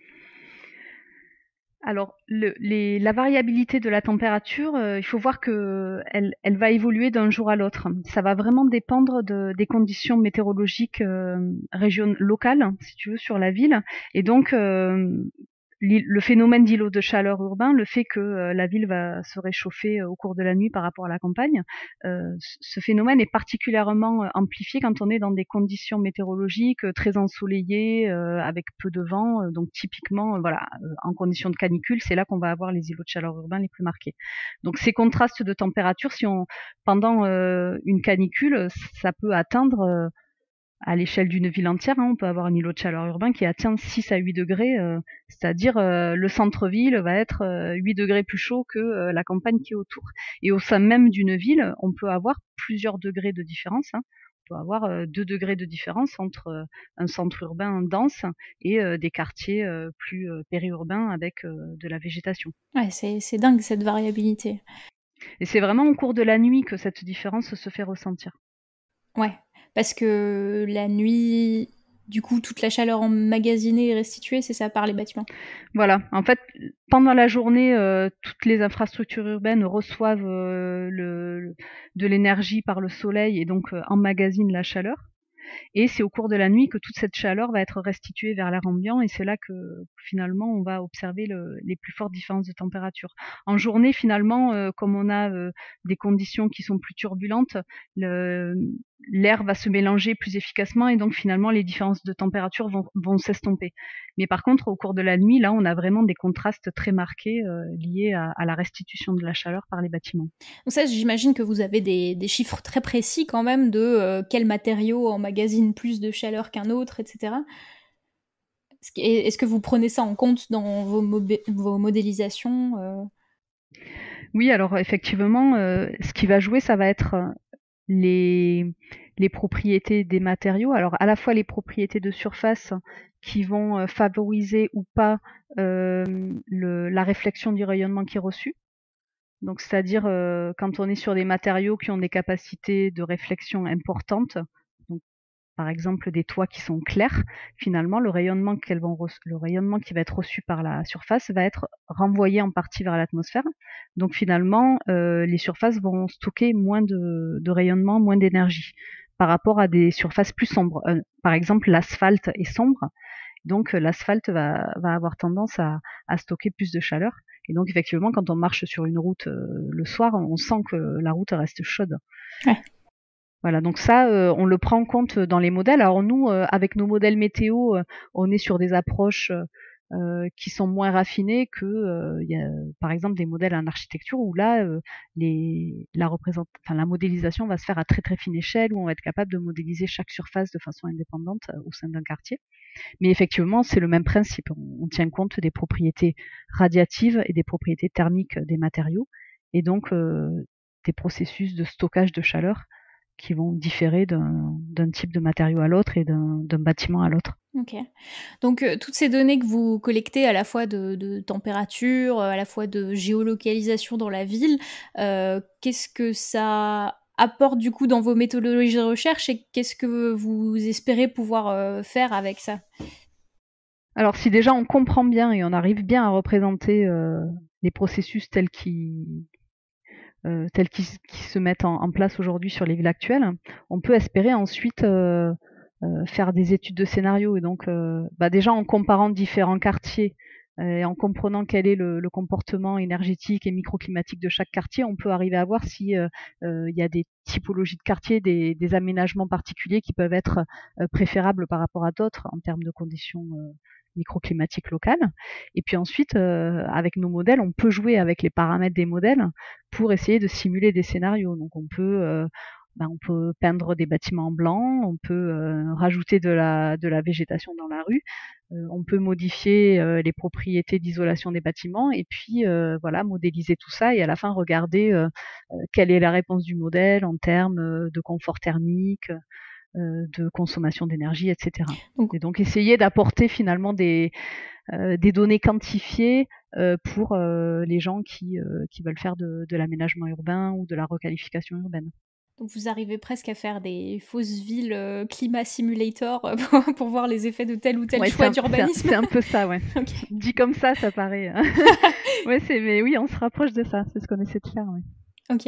Alors, le, les, la variabilité de la température, euh, il faut voir que elle, elle va évoluer d'un jour à l'autre. Ça va vraiment dépendre de, des conditions météorologiques euh, région locales, si tu veux, sur la ville. Et donc, euh, le phénomène d'îlot de chaleur urbain, le fait que euh, la ville va se réchauffer euh, au cours de la nuit par rapport à la campagne, euh, ce phénomène est particulièrement euh, amplifié quand on est dans des conditions météorologiques euh, très ensoleillées, euh, avec peu de vent. Euh, donc typiquement, euh, voilà, euh, en conditions de canicule, c'est là qu'on va avoir les îlots de chaleur urbains les plus marqués. Donc ces contrastes de température, si on pendant euh, une canicule, ça peut atteindre euh, à l'échelle d'une ville entière, hein, on peut avoir un îlot de chaleur urbain qui atteint six à huit degrés, euh, c'est-à-dire euh, le centre-ville va être euh, huit degrés plus chaud que euh, la campagne qui est autour. Et au sein même d'une ville, on peut avoir plusieurs degrés de différence. Hein. On peut avoir euh, deux degrés de différence entre euh, un centre urbain dense et euh, des quartiers euh, plus euh, périurbains avec euh, de la végétation. Ouais, c'est, c'est dingue cette variabilité. Et c'est vraiment au cours de la nuit que cette différence se fait ressentir. Ouais, parce que la nuit, du coup, toute la chaleur emmagasinée est restituée, c'est ça, par les bâtiments? Voilà, en fait, pendant la journée, euh, toutes les infrastructures urbaines reçoivent euh, le, de l'énergie par le soleil et donc euh, emmagasinent la chaleur. Et c'est au cours de la nuit que toute cette chaleur va être restituée vers l'air ambiant et c'est là que finalement on va observer le, les plus fortes différences de température. En journée, finalement, euh, comme on a euh, des conditions qui sont plus turbulentes, le, l'air va se mélanger plus efficacement et donc finalement les différences de température vont, vont s'estomper. Mais par contre, au cours de la nuit, là, on a vraiment des contrastes très marqués euh, liés à, à la restitution de la chaleur par les bâtiments. Donc ça, j'imagine que vous avez des, des chiffres très précis quand même de euh, quel matériau emmagasine plus de chaleur qu'un autre, et cetera. Est-ce que vous prenez ça en compte dans vos, mo- vos modélisations euh Oui, alors effectivement, euh, ce qui va jouer, ça va être les, les propriétés des matériaux. Alors à la fois les propriétés de surface qui vont euh, favoriser ou pas euh, le, la réflexion du rayonnement qui est reçu. Donc c'est-à-dire euh, quand on est sur des matériaux qui ont des capacités de réflexion importantes, donc par exemple des toits qui sont clairs, finalement le rayonnement, qu'elles vont le rayonnement qui va être reçu par la surface va être renvoyé en partie vers l'atmosphère. Donc finalement, euh, les surfaces vont stocker moins de, de rayonnement, moins d'énergie par rapport à des surfaces plus sombres. Euh, par exemple, l'asphalte est sombre, donc l'asphalte va, va avoir tendance à, à stocker plus de chaleur. Et donc effectivement, quand on marche sur une route euh, le soir, on sent que la route reste chaude. Ouais. Voilà, donc ça, euh, on le prend en compte dans les modèles. Alors nous, euh, avec nos modèles météo, euh, on est sur des approches euh, qui sont moins raffinées que, euh, y a, par exemple, des modèles en architecture où là, euh, les, la, représente, enfin, la modélisation va se faire à très très fine échelle, où on va être capable de modéliser chaque surface de façon indépendante euh, au sein d'un quartier. Mais effectivement, c'est le même principe. On, on tient compte des propriétés radiatives et des propriétés thermiques des matériaux, et donc euh, des processus de stockage de chaleur qui vont différer d'un type de matériau à l'autre et d'un bâtiment à l'autre. Ok. Donc, euh, toutes ces données que vous collectez, à la fois de, de température, à la fois de géolocalisation dans la ville, euh, qu'est-ce que ça apporte du coup dans vos méthodologies de recherche et qu'est-ce que vous espérez pouvoir euh, faire avec ça? Alors, si déjà on comprend bien et on arrive bien à représenter euh, les processus tels qu'ils euh, tels qu'ils qui se mettent en, en place aujourd'hui sur les villes actuelles, on peut espérer ensuite euh, euh, faire des études de scénario. Et donc, euh, bah déjà en comparant différents quartiers euh, et en comprenant quel est le, le comportement énergétique et microclimatique de chaque quartier, on peut arriver à voir si euh, euh, il y a des typologies de quartiers, des, des aménagements particuliers qui peuvent être euh, préférables par rapport à d'autres en termes de conditions euh, microclimatiques locales. Et puis ensuite, euh, avec nos modèles, on peut jouer avec les paramètres des modèles pour essayer de simuler des scénarios. Donc on peut, euh, ben, on peut peindre des bâtiments en blanc, on peut euh, rajouter de la, de la végétation dans la rue, euh, on peut modifier euh, les propriétés d'isolation des bâtiments et puis euh, voilà, modéliser tout ça et à la fin regarder euh, quelle est la réponse du modèle en termes de confort thermique, euh, de consommation d'énergie, et cetera. Donc, et donc essayer d'apporter finalement des, euh, des données quantifiées euh, pour euh, les gens qui, euh, qui veulent faire de, de l'aménagement urbain ou de la requalification urbaine. Donc vous arrivez presque à faire des fausses villes euh, climat simulator euh, pour, pour voir les effets de tel ou tel ouais, choix d'urbanisme. C'est un, un peu ça, ouais. Okay. Dit comme ça, ça paraît. ouais, c'est, mais oui, on se rapproche de ça. C'est ce qu'on essaie de faire. Ouais. Ok.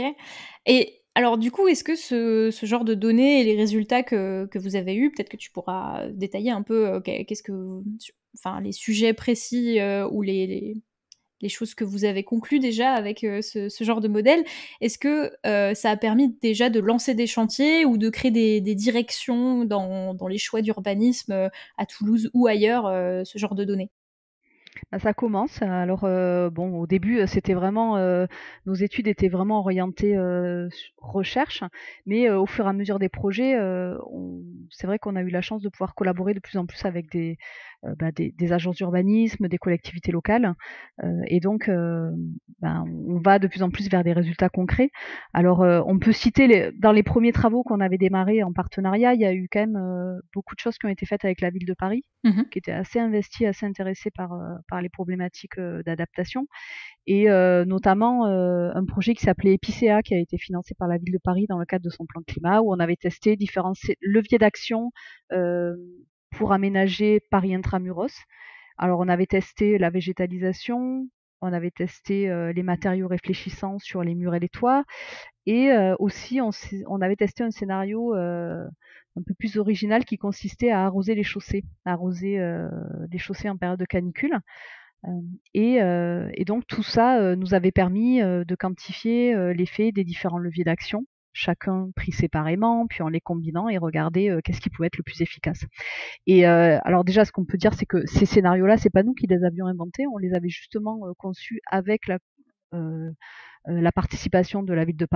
Et alors du coup, est-ce que ce, ce genre de données et les résultats que, que vous avez eus, peut-être que tu pourras détailler un peu okay, qu'est-ce que, enfin, les sujets précis euh, ou les, les, les choses que vous avez conclues déjà avec euh, ce, ce genre de modèle, est-ce que euh, ça a permis déjà de lancer des chantiers ou de créer des, des directions dans, dans les choix d'urbanisme euh, à Toulouse ou ailleurs, euh, ce genre de données? Bah, ça commence. Alors euh, bon, au début, c'était vraiment euh, nos études étaient vraiment orientées euh, recherche, mais euh, au fur et à mesure des projets, euh, c'est vrai qu'on a eu la chance de pouvoir collaborer de plus en plus avec des euh, bah, des, des agences d'urbanisme, des collectivités locales, euh, et donc euh, bah, on va de plus en plus vers des résultats concrets. Alors euh, on peut citer les, dans les premiers travaux qu'on avait démarrés en partenariat, il y a eu quand même euh, beaucoup de choses qui ont été faites avec la ville de Paris, mmh. qui était assez investie, assez intéressée par euh, par les problématiques euh, d'adaptation, et euh, notamment euh, un projet qui s'appelait Epicéa, qui a été financé par la ville de Paris dans le cadre de son plan climat, où on avait testé différents leviers d'action euh, pour aménager Paris intramuros. Alors on avait testé la végétalisation, on avait testé euh, les matériaux réfléchissants sur les murs et les toits, et euh, aussi on, on avait testé un scénario euh, un peu plus original qui consistait à arroser les chaussées, à arroser euh, les chaussées en période de canicule. Euh, et, euh, et donc tout ça euh, nous avait permis euh, de quantifier euh, l'effet des différents leviers d'action, chacun pris séparément, puis en les combinant et regarder euh, qu'est-ce qui pouvait être le plus efficace. Et euh, alors déjà, ce qu'on peut dire, c'est que ces scénarios-là, c'est pas nous qui les avions inventés, on les avait justement euh, conçus avec la, euh, la participation de la ville de Paris.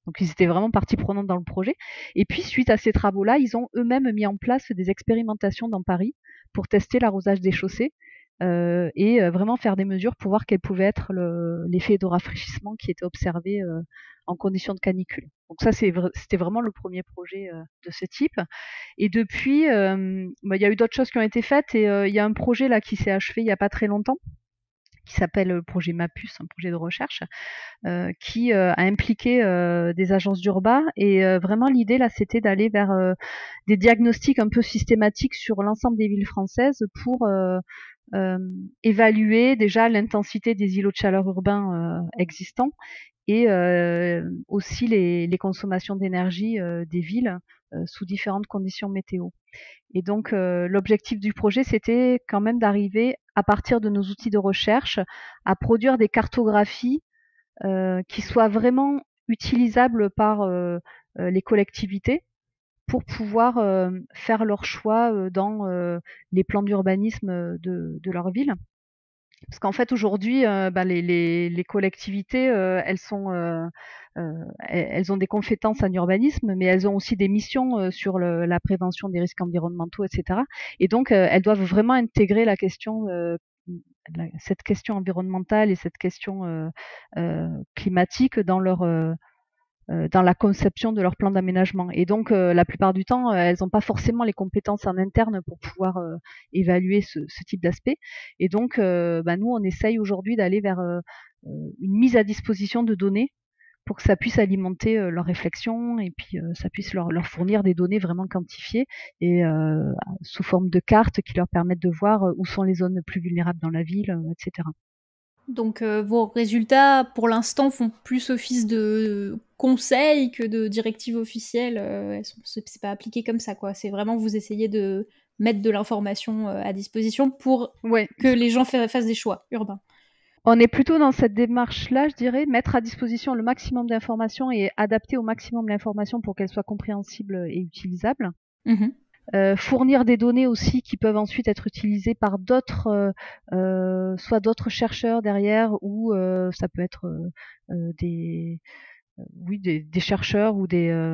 Donc ils étaient vraiment partie prenante dans le projet. Et puis suite à ces travaux-là, ils ont eux-mêmes mis en place des expérimentations dans Paris pour tester l'arrosage des chaussées euh, et euh, vraiment faire des mesures pour voir quel pouvait être le, l'effet de rafraîchissement qui était observé euh, en conditions de canicule. Donc ça, c'est, c'était vraiment le premier projet euh, de ce type. Et depuis, euh, bah, il y a eu d'autres choses qui ont été faites et euh, il y a un projet là qui s'est achevé il n'y a pas très longtemps, qui s'appelle le projet MAPUS, un projet de recherche, euh, qui euh, a impliqué euh, des agences d'urbain. Et euh, vraiment, l'idée, là, c'était d'aller vers euh, des diagnostics un peu systématiques sur l'ensemble des villes françaises pour euh, euh, évaluer déjà l'intensité des îlots de chaleur urbains euh, existants et euh, aussi les, les consommations d'énergie euh, des villes euh, sous différentes conditions météo. Et donc, euh, l'objectif du projet, c'était quand même d'arriver, à partir de nos outils de recherche, à produire des cartographies euh, qui soient vraiment utilisables par euh, euh, les collectivités pour pouvoir euh, faire leurs choix euh, dans euh, les plans d'urbanisme de, de leur ville. Parce qu'en fait, aujourd'hui, euh, bah, les, les, les collectivités, euh, elles sont, euh, euh, elles ont des compétences en urbanisme, mais elles ont aussi des missions euh, sur le, la prévention des risques environnementaux, et cetera. Et donc, euh, elles doivent vraiment intégrer la question, euh, la, cette question environnementale et cette question euh, euh, climatique dans leur euh, dans la conception de leur plan d'aménagement. Et donc, euh, la plupart du temps, euh, elles n'ont pas forcément les compétences en interne pour pouvoir euh, évaluer ce, ce type d'aspect. Et donc, euh, bah, nous, on essaye aujourd'hui d'aller vers euh, une mise à disposition de données pour que ça puisse alimenter euh, leur réflexion et puis euh, ça puisse leur, leur fournir des données vraiment quantifiées et euh, sous forme de cartes qui leur permettent de voir où sont les zones plus vulnérables dans la ville, euh, et cetera. Donc euh, vos résultats, pour l'instant, font plus office de conseil que de directive officielle. Euh, c'est pas appliqué comme ça, quoi. C'est vraiment vous essayez de mettre de l'information euh, à disposition pour ouais. que les gens fassent des choix urbains. On est plutôt dans cette démarche-là, je dirais, mettre à disposition le maximum d'informations et adapter au maximum l'information pour qu'elle soit compréhensible et utilisable. Mmh. Euh, fournir des données aussi qui peuvent ensuite être utilisées par d'autres, euh, euh, soit d'autres chercheurs derrière, ou euh, ça peut être euh, des, euh, oui, des, des chercheurs ou des, euh,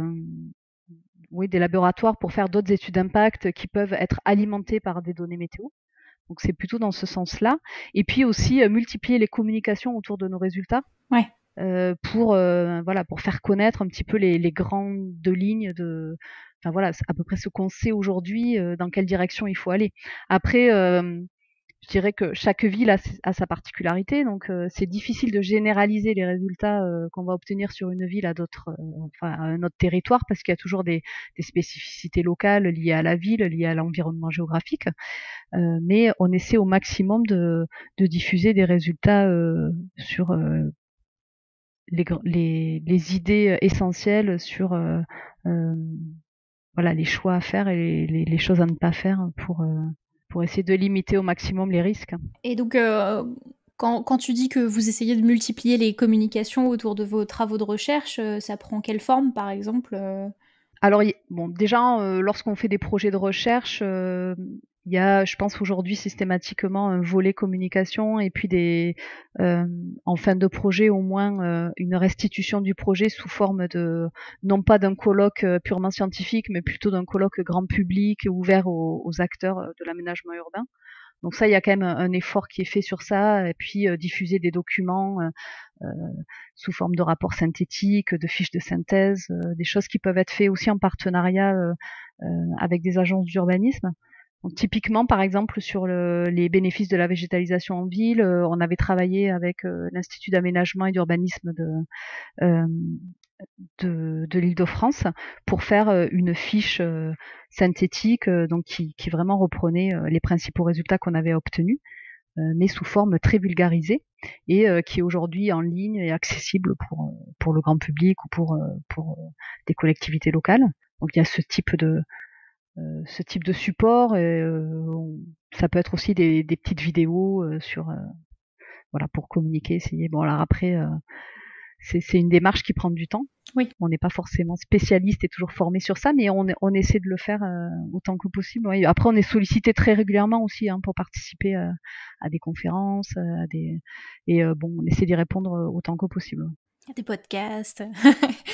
oui, des laboratoires pour faire d'autres études d'impact qui peuvent être alimentées par des données météo. Donc c'est plutôt dans ce sens-là. Et puis aussi euh, multiplier les communications autour de nos résultats. Ouais. Euh, pour euh, voilà pour faire connaître un petit peu les, les grandes lignes de enfin voilà à peu près ce qu'on sait aujourd'hui euh, dans quelle direction il faut aller. Après euh, je dirais que chaque ville a, a sa particularité, donc euh, c'est difficile de généraliser les résultats euh, qu'on va obtenir sur une ville à d'autres, euh, enfin à un autre territoire, parce qu'il y a toujours des, des spécificités locales liées à la ville, liées à l'environnement géographique. Euh, mais on essaie au maximum de, de diffuser des résultats euh, sur euh, les, les, les idées essentielles sur euh, euh, voilà les choix à faire et les, les, les choses à ne pas faire pour euh, pour essayer de limiter au maximum les risques. Et donc, euh, quand, quand tu dis que vous essayez de multiplier les communications autour de vos travaux de recherche, euh, ça prend quelle forme, par exemple euh Alors, bon, déjà, euh, lorsqu'on fait des projets de recherche, euh, il y a, je pense aujourd'hui systématiquement un volet communication et puis des, euh, en fin de projet au moins euh, une restitution du projet sous forme de, non pas d'un colloque euh, purement scientifique, mais plutôt d'un colloque grand public ouvert aux, aux acteurs de l'aménagement urbain. Donc ça, il y a quand même un, un effort qui est fait sur ça, et puis euh, diffuser des documents euh, euh, sous forme de rapports synthétiques, de fiches de synthèse, euh, des choses qui peuvent être faites aussi en partenariat euh, euh, avec des agences d'urbanisme. Donc, typiquement, par exemple, sur le, les bénéfices de la végétalisation en ville, euh, on avait travaillé avec euh, l'Institut d'aménagement et d'urbanisme de, euh, de, de l'Île-de-France pour faire euh, une fiche euh, synthétique euh, donc qui, qui vraiment reprenait euh, les principaux résultats qu'on avait obtenus, euh, mais sous forme très vulgarisée et euh, qui est aujourd'hui en ligne et accessible pour, pour le grand public ou pour, pour des collectivités locales. Donc il y a ce type de, euh, ce type de support. Et, euh, on, ça peut être aussi des, des petites vidéos euh, sur, euh, voilà, pour communiquer, essayer. Bon, alors après, euh, c'est, c'est une démarche qui prend du temps. Oui. On n'est pas forcément spécialiste et toujours formé sur ça, mais on, on essaie de le faire euh, autant que possible. Oui. Après, on est sollicité très régulièrement aussi hein, pour participer à, à des conférences, à des et euh, bon, on essaie d'y répondre autant que possible. Des podcasts.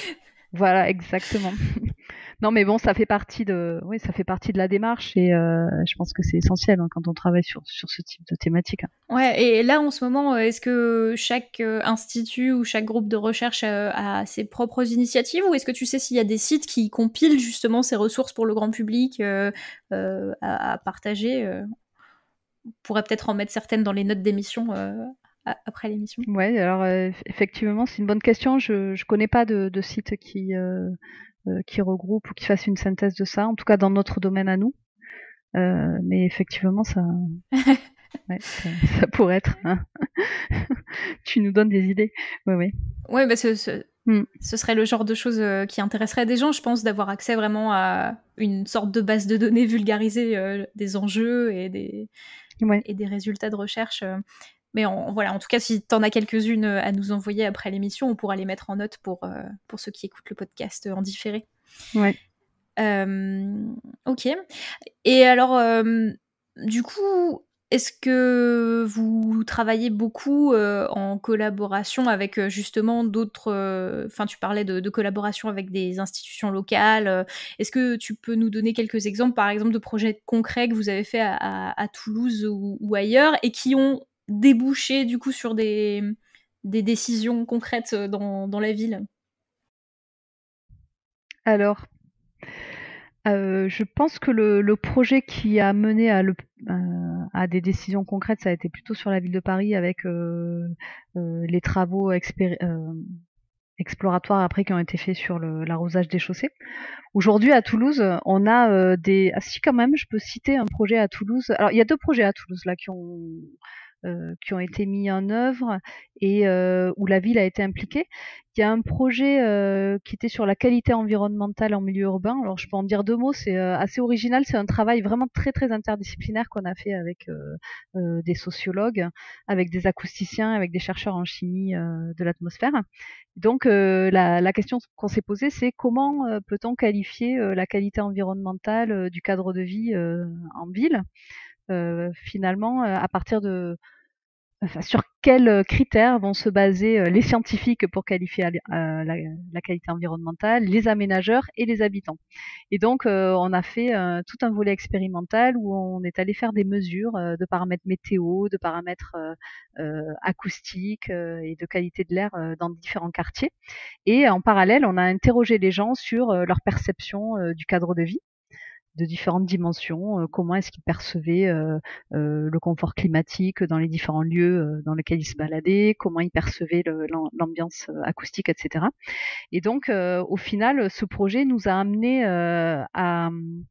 Voilà, exactement. Non, mais bon, ça fait partie de, oui, ça fait partie de la démarche et euh, je pense que c'est essentiel hein, quand on travaille sur, sur ce type de thématique. Ouais, et là en ce moment, est-ce que chaque euh, institut ou chaque groupe de recherche euh, a ses propres initiatives, ou est-ce que tu sais s'il y a des sites qui compilent justement ces ressources pour le grand public euh, euh, à, à partager euh, On pourrait peut-être en mettre certaines dans les notes d'émission euh, après l'émission. Ouais, alors euh, effectivement, c'est une bonne question. Je je connais pas de, de site qui euh, euh, qui regroupe ou qui fasse une synthèse de ça. En tout cas, dans notre domaine à nous. Euh, mais effectivement, ça, ouais, ça, ça pourrait être. Hein. Tu nous donnes des idées. Ouais, ouais. Ouais, bah ce, ce, Mm. ce serait le genre de choses euh, qui intéresserait des gens, je pense, d'avoir accès vraiment à une sorte de base de données vulgarisée euh, des enjeux et des, Ouais. et des résultats de recherche. Euh. Mais en, voilà, en tout cas, si tu en as quelques-unes à nous envoyer après l'émission, on pourra les mettre en note pour, euh, pour ceux qui écoutent le podcast en différé. Ouais. Euh, ok. Et alors, euh, du coup, est-ce que vous travaillez beaucoup euh, en collaboration avec euh, justement d'autres... Enfin, euh, tu parlais de, de collaboration avec des institutions locales. Euh, est-ce que tu peux nous donner quelques exemples, par exemple, de projets concrets que vous avez faits à, à, à Toulouse ou, ou ailleurs et qui ont débouché du coup sur des, des décisions concrètes dans, dans la ville? Alors, euh, je pense que le, le projet qui a mené à, le, euh, à des décisions concrètes, ça a été plutôt sur la ville de Paris avec euh, euh, les travaux expéri- euh, exploratoires après qui ont été faits sur le- l'arrosage des chaussées. Aujourd'hui, à Toulouse, on a euh, des... Ah si, quand même, je peux citer un projet à Toulouse. Alors, il y a deux projets à Toulouse là qui ont, euh, qui ont été mis en œuvre et euh, où la ville a été impliquée. Il y a un projet euh, qui était sur la qualité environnementale en milieu urbain. Alors, je peux en dire deux mots, c'est euh, assez original. C'est un travail vraiment très, très interdisciplinaire qu'on a fait avec euh, euh, des sociologues, avec des acousticiens, avec des chercheurs en chimie euh, de l'atmosphère. Donc, euh, la, la question qu'on s'est posée, c'est comment euh, peut-on qualifier euh, la qualité environnementale euh, du cadre de vie euh, en ville, euh, finalement, euh, à partir de, enfin, sur quels critères vont se baser euh, les scientifiques pour qualifier euh, la, la qualité environnementale, les aménageurs et les habitants. Et donc, euh, on a fait euh, tout un volet expérimental où on est allé faire des mesures euh, de paramètres météo, de paramètres euh, euh, acoustiques euh, et de qualité de l'air euh, dans différents quartiers. Et en parallèle, on a interrogé les gens sur euh, leur perception euh, du cadre de vie de différentes dimensions, euh, comment est-ce qu'ils percevaient euh, euh, le confort climatique dans les différents lieux euh, dans lesquels ils se baladaient, comment ils percevaient le, l'ambiance acoustique, et cetera. Et donc, euh, au final, ce projet nous a amené euh, à,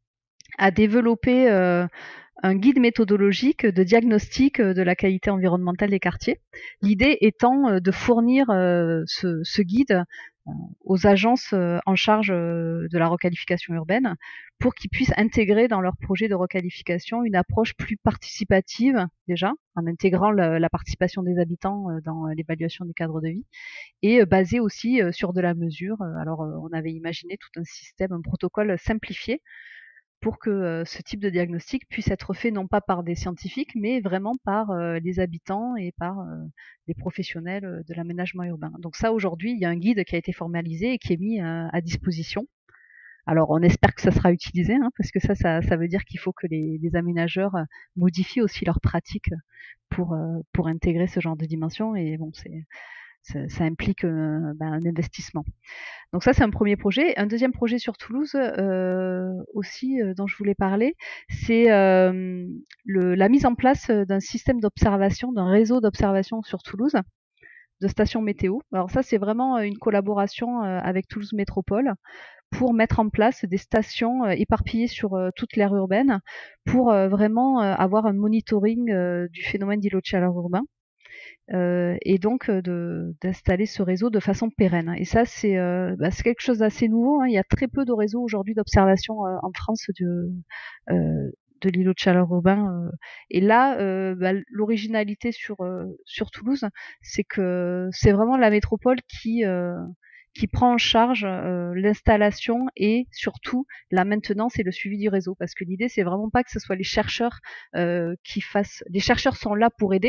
à développer euh, un guide méthodologique de diagnostic de la qualité environnementale des quartiers. L'idée étant de fournir euh, ce, ce guide aux agences en charge de la requalification urbaine pour qu'ils puissent intégrer dans leur projet de requalification une approche plus participative déjà, en intégrant la, la participation des habitants dans l'évaluation du cadre de vie et basée aussi sur de la mesure. Alors on avait imaginé tout un système, un protocole simplifié pour que euh, ce type de diagnostic puisse être fait non pas par des scientifiques, mais vraiment par euh, les habitants et par euh, les professionnels euh, de l'aménagement urbain. Donc ça, aujourd'hui, il y a un guide qui a été formalisé et qui est mis euh, à disposition. Alors, on espère que ça sera utilisé, hein, parce que ça, ça, ça veut dire qu'il faut que les, les aménageurs modifient aussi leurs pratiques pour, euh, pour intégrer ce genre de dimension. Et bon, c'est, ça, ça implique euh, ben, un investissement. Donc ça, c'est un premier projet. Un deuxième projet sur Toulouse euh, aussi euh, dont je voulais parler, c'est euh, le, la mise en place d'un système d'observation, d'un réseau d'observation sur Toulouse, de stations météo. Alors ça, c'est vraiment une collaboration euh, avec Toulouse Métropole pour mettre en place des stations euh, éparpillées sur euh, toute l'aire urbaine pour euh, vraiment euh, avoir un monitoring euh, du phénomène d'îlot de chaleur urbain. Euh, et donc euh, de, d'installer ce réseau de façon pérenne. Et ça, c'est, euh, bah, c'est quelque chose d'assez nouveau. Hein. Il y a très peu de réseaux aujourd'hui d'observation euh, en France de, euh, de l'îlot de chaleur urbain. Euh. Et là, euh, bah, l'originalité sur, euh, sur Toulouse, c'est que c'est vraiment la métropole qui, euh, qui prend en charge euh, l'installation et surtout la maintenance et le suivi du réseau. Parce que l'idée, c'est vraiment pas que ce soit les chercheurs euh, qui fassent... Les chercheurs sont là pour aider,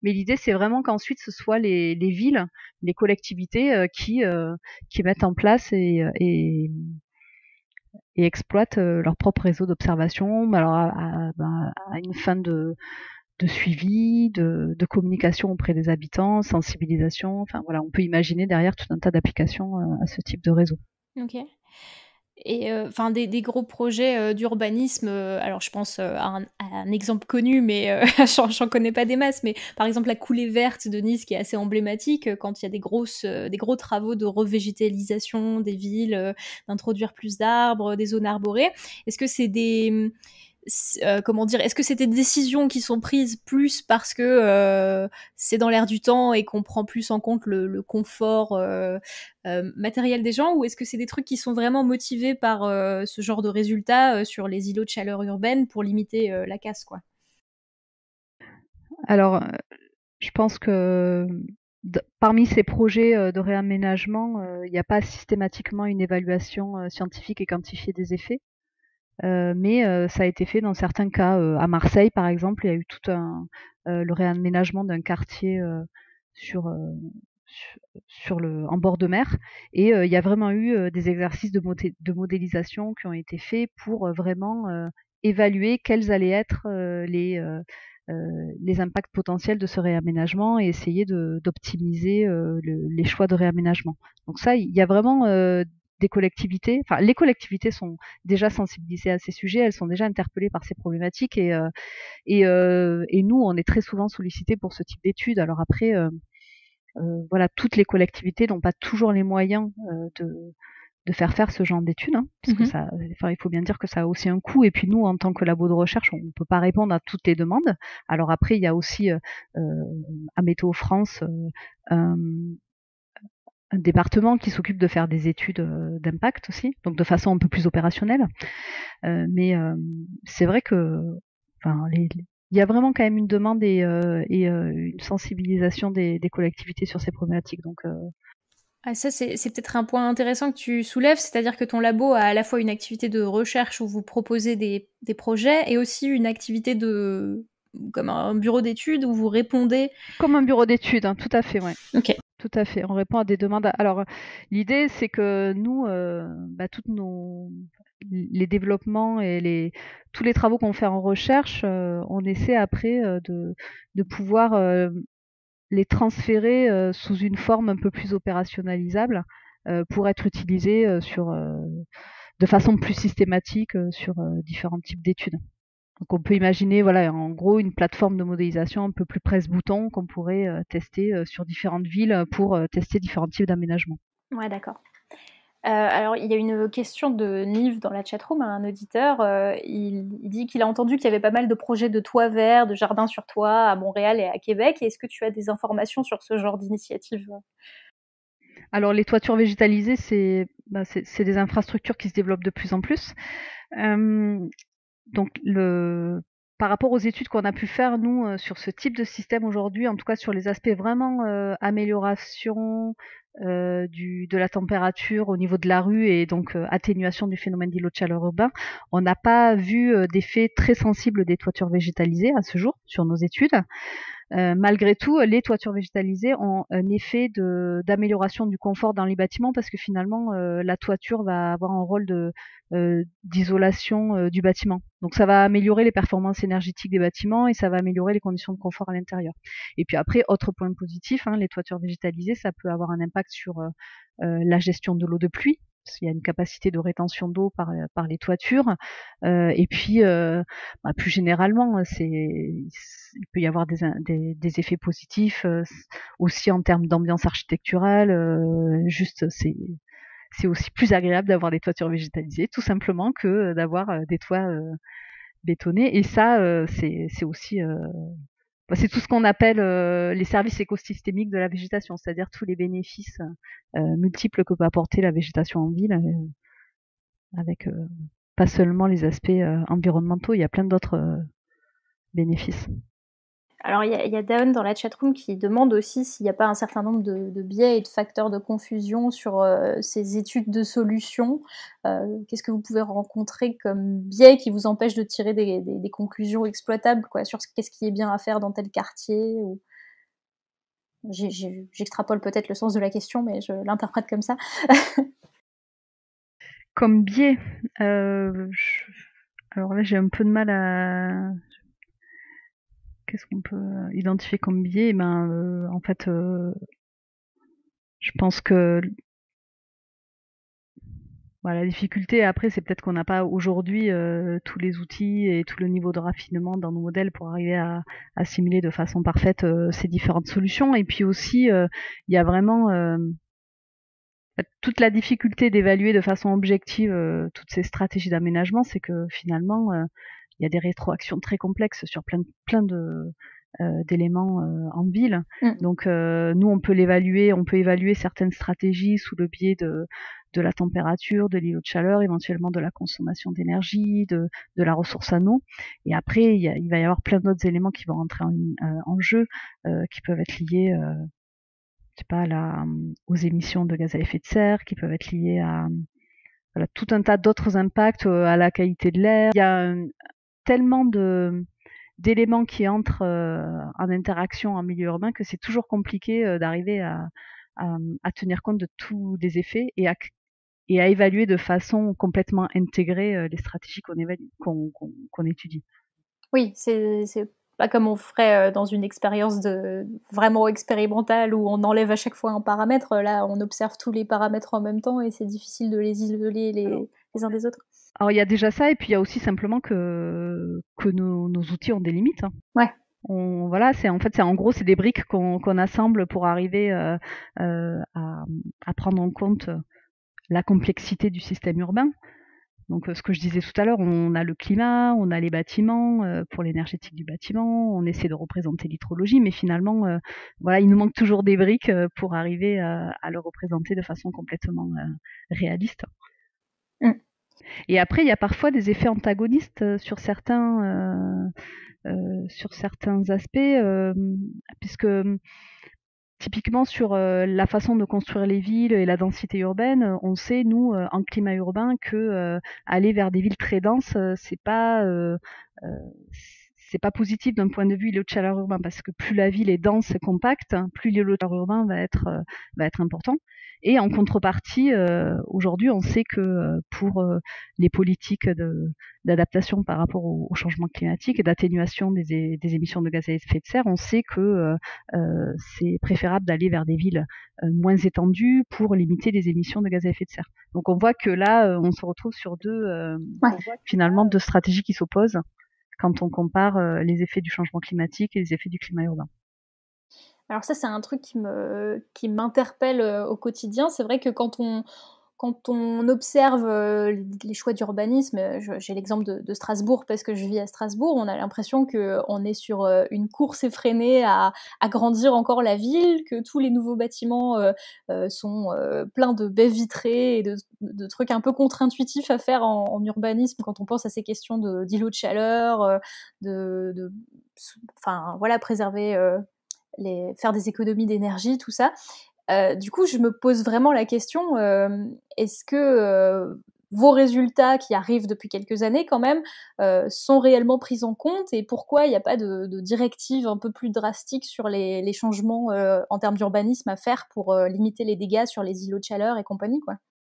Mais l'idée, c'est vraiment qu'ensuite, ce soit les, les villes, les collectivités euh, qui, euh, qui mettent en place et, et, et exploitent euh, leur propre réseau d'observation, alors à, à, à une fin de, de suivi, de, de communication auprès des habitants, sensibilisation. Enfin voilà, on peut imaginer derrière tout un tas d'applications euh, à ce type de réseau. Ok. Et enfin euh, des, des gros projets euh, d'urbanisme, euh, alors je pense euh, à, un, à un exemple connu, mais euh, j'en, j'en connais pas des masses, mais par exemple la coulée verte de Nice qui est assez emblématique, euh, quand il y a des, grosses, euh, des gros travaux de revégétalisation des villes, euh, d'introduire plus d'arbres, des zones arborées. Est-ce que c'est des... Euh, comment dire, est-ce que c'est des décisions qui sont prises plus parce que euh, c'est dans l'air du temps et qu'on prend plus en compte le, le confort euh, euh, matériel des gens, ou est-ce que c'est des trucs qui sont vraiment motivés par euh, ce genre de résultats euh, sur les îlots de chaleur urbaine pour limiter euh, la casse, quoi? Alors, je pense que de, parmi ces projets euh, de réaménagement, il n'y a pas systématiquement une évaluation euh, scientifique et quantifiée des effets. Euh, mais euh, ça a été fait dans certains cas. Euh, à Marseille, par exemple, il y a eu tout un euh, le réaménagement d'un quartier euh, sur, euh, sur sur le en bord de mer, et euh, il y a vraiment eu euh, des exercices de, modé- de modélisation qui ont été faits pour euh, vraiment euh, évaluer quels allaient être euh, les euh, euh, les impacts potentiels de ce réaménagement et essayer de, d'optimiser euh, le, les choix de réaménagement. Donc ça, il y a vraiment euh, des collectivités, enfin les collectivités sont déjà sensibilisées à ces sujets, elles sont déjà interpellées par ces problématiques, et, euh, et, euh, et nous, on est très souvent sollicités pour ce type d'études. Alors après, euh, euh, voilà, toutes les collectivités n'ont pas toujours les moyens euh, de, de faire faire ce genre d'études, hein, parce que Mhm. ça, enfin, il faut bien dire que ça a aussi un coût. Et puis nous, en tant que labo de recherche, on ne peut pas répondre à toutes les demandes. Alors après, il y a aussi euh, à Météo France euh, un, un département qui s'occupe de faire des études euh, d'impact aussi, donc de façon un peu plus opérationnelle. Euh, mais euh, c'est vrai que, enfin, les, les- il y a vraiment quand même une demande et, euh, et euh, une sensibilisation des, des collectivités sur ces problématiques. Donc, euh, Ah, ça, c'est, c'est peut-être un point intéressant que tu soulèves, c'est-à-dire que ton labo a à la fois une activité de recherche où vous proposez des, des projets et aussi une activité de, comme un bureau d'études où vous répondez. comme un bureau d'études, hein, tout à fait, ouais. Ok. Tout à fait. On répond à des demandes. Alors, l'idée, c'est que nous, euh, bah, toutes nos les développements et les tous les travaux qu'on fait en recherche, euh, on essaie après euh, de de pouvoir euh, les transférer euh, sous une forme un peu plus opérationnalisable euh, pour être utilisés euh, sur euh, de façon plus systématique euh, sur euh, différents types d'études. Donc on peut imaginer, voilà, en gros, une plateforme de modélisation un peu plus presse-bouton qu'on pourrait euh, tester euh, sur différentes villes pour euh, tester différents types d'aménagement. Ouais, d'accord. Euh, alors, il y a une question de Nive dans la chatroom, un auditeur. Euh, il, il dit qu'il a entendu qu'il y avait pas mal de projets de toits verts, de jardins sur toit à Montréal et à Québec. Est-ce que tu as des informations sur ce genre d'initiative? Alors les toitures végétalisées, c'est bah, c'est c'est des infrastructures qui se développent de plus en plus. Euh, donc le par rapport aux études qu'on a pu faire, nous, euh, sur ce type de système aujourd'hui, en tout cas sur les aspects vraiment euh, amélioration euh, du, de la température au niveau de la rue et donc euh, atténuation du phénomène d'îlot de chaleur urbain, on n'a pas vu euh, d'effet très sensible des toitures végétalisées à ce jour sur nos études. Euh, malgré tout, les toitures végétalisées ont un effet de, d'amélioration du confort dans les bâtiments parce que finalement, euh, la toiture va avoir un rôle de, euh, d'isolation euh, du bâtiment. Donc ça va améliorer les performances énergétiques des bâtiments et ça va améliorer les conditions de confort à l'intérieur. Et puis après, autre point positif, hein, les toitures végétalisées, ça peut avoir un impact sur euh, euh, la gestion de l'eau de pluie. Il y a une capacité de rétention d'eau par, par les toitures. Euh, et puis, euh, bah, plus généralement, c'est, il peut y avoir des, des, des effets positifs euh, aussi en termes d'ambiance architecturale. Euh, juste, c'est, c'est aussi plus agréable d'avoir des toitures végétalisées, tout simplement, que d'avoir euh, des toits euh, bétonnés. Et ça, euh, c'est, c'est aussi... Euh, c'est tout ce qu'on appelle euh, les services écosystémiques de la végétation, c'est-à-dire tous les bénéfices euh, multiples que peut apporter la végétation en ville, euh, avec euh, pas seulement les aspects euh, environnementaux, il y a plein d'autres euh, bénéfices. Alors, il y a, y a Daon dans la chatroom qui demande aussi s'il n'y a pas un certain nombre de, de biais et de facteurs de confusion sur euh, ces études de solutions. Euh, qu'est-ce que vous pouvez rencontrer comme biais qui vous empêche de tirer des, des, des conclusions exploitables, quoi, sur ce, qu'est-ce qui est bien à faire dans tel quartier ou... J'ai, j'ai, j'extrapole peut-être le sens de la question, mais je l'interprète comme ça. Comme biais, euh, je... alors là j'ai un peu de mal à... Qu'est-ce qu'on peut identifier comme biais? Eh ben, euh, en fait, euh, je pense que voilà, la difficulté après, c'est peut-être qu'on n'a pas aujourd'hui euh, tous les outils et tout le niveau de raffinement dans nos modèles pour arriver à assimiler de façon parfaite euh, ces différentes solutions. Et puis aussi, euh, il y a vraiment euh, toute la difficulté d'évaluer de façon objective euh, toutes ces stratégies d'aménagement, c'est que finalement, euh, il y a des rétroactions très complexes sur plein, plein de euh, d'éléments euh, en ville. Mm. Donc euh, nous, on peut l'évaluer, on peut évaluer certaines stratégies sous le biais de de la température, de l'îlot de chaleur, éventuellement de la consommation d'énergie, de, de la ressource en eau. Et après, il, y a, il va y avoir plein d'autres éléments qui vont rentrer en, euh, en jeu, euh, qui peuvent être liés, euh, je sais pas, là, aux émissions de gaz à effet de serre, qui peuvent être liés à voilà, tout un tas d'autres impacts, euh, à la qualité de l'air. Il y a un, tellement de d'éléments qui entrent euh, en interaction en milieu urbain que c'est toujours compliqué euh, d'arriver à, à, à tenir compte de tous les effets et à et à évaluer de façon complètement intégrée euh, les stratégies qu'on évalue, qu'on, qu'on, qu'on étudie. Oui, c'est, c'est pas comme on ferait dans une expérience de, vraiment expérimentale où on enlève à chaque fois un paramètre. Là, on observe tous les paramètres en même temps et c'est difficile de les isoler les, alors, les uns des autres. Alors, il y a déjà ça et puis il y a aussi simplement que, que nos, nos outils ont des limites. Ouais. On, voilà, c'est en fait, c'est en gros, c'est des briques qu'on, qu'on assemble pour arriver euh, euh, à, à prendre en compte la complexité du système urbain. Donc, ce que je disais tout à l'heure, on a le climat, on a les bâtiments, euh, pour l'énergétique du bâtiment, on essaie de représenter l'hydrologie, mais finalement, euh, voilà, il nous manque toujours des briques euh, pour arriver à, à le représenter de façon complètement euh, réaliste. Mm. Et après, il y a parfois des effets antagonistes sur certains, euh, euh, sur certains aspects, euh, puisque typiquement sur euh, la façon de construire les villes et la densité urbaine, on sait nous euh, en climat urbain que euh, aller vers des villes très denses, euh, c'est pas euh, euh, c'est pas positif d'un point de vue îlot de chaleur urbain parce que plus la ville est dense et compacte, plus l'îlot de chaleur urbain va être euh, va être important. Et en contrepartie, euh, aujourd'hui, on sait que euh, pour euh, les politiques de, d'adaptation par rapport au, au changement climatique et d'atténuation des, des émissions de gaz à effet de serre, on sait que euh, euh, c'est préférable d'aller vers des villes euh, moins étendues pour limiter les émissions de gaz à effet de serre. Donc on voit que là, euh, on se retrouve sur deux, euh, ouais. finalement, deux stratégies qui s'opposent quand on compare euh, les effets du changement climatique et les effets du climat urbain. Alors ça, c'est un truc qui me, qui m'interpelle au quotidien. C'est vrai que quand on, quand on observe les choix d'urbanisme, j'ai l'exemple de, de Strasbourg parce que je vis à Strasbourg, on a l'impression qu'on est sur une course effrénée à, à grandir encore la ville, que tous les nouveaux bâtiments euh, sont euh, pleins de baies vitrées et de, de trucs un peu contre-intuitifs à faire en, en urbanisme quand on pense à ces questions de, d'îlots de chaleur, de, de, enfin voilà, préserver... Euh, Les, faire des économies d'énergie, tout ça. Euh, du coup, je me pose vraiment la question, euh, est-ce que euh, vos résultats qui arrivent depuis quelques années quand même euh, sont réellement pris en compte et pourquoi il n'y a pas de, de directive un peu plus drastique sur les, les changements euh, en termes d'urbanisme à faire pour euh, limiter les dégâts sur les îlots de chaleur et compagnie, quoi.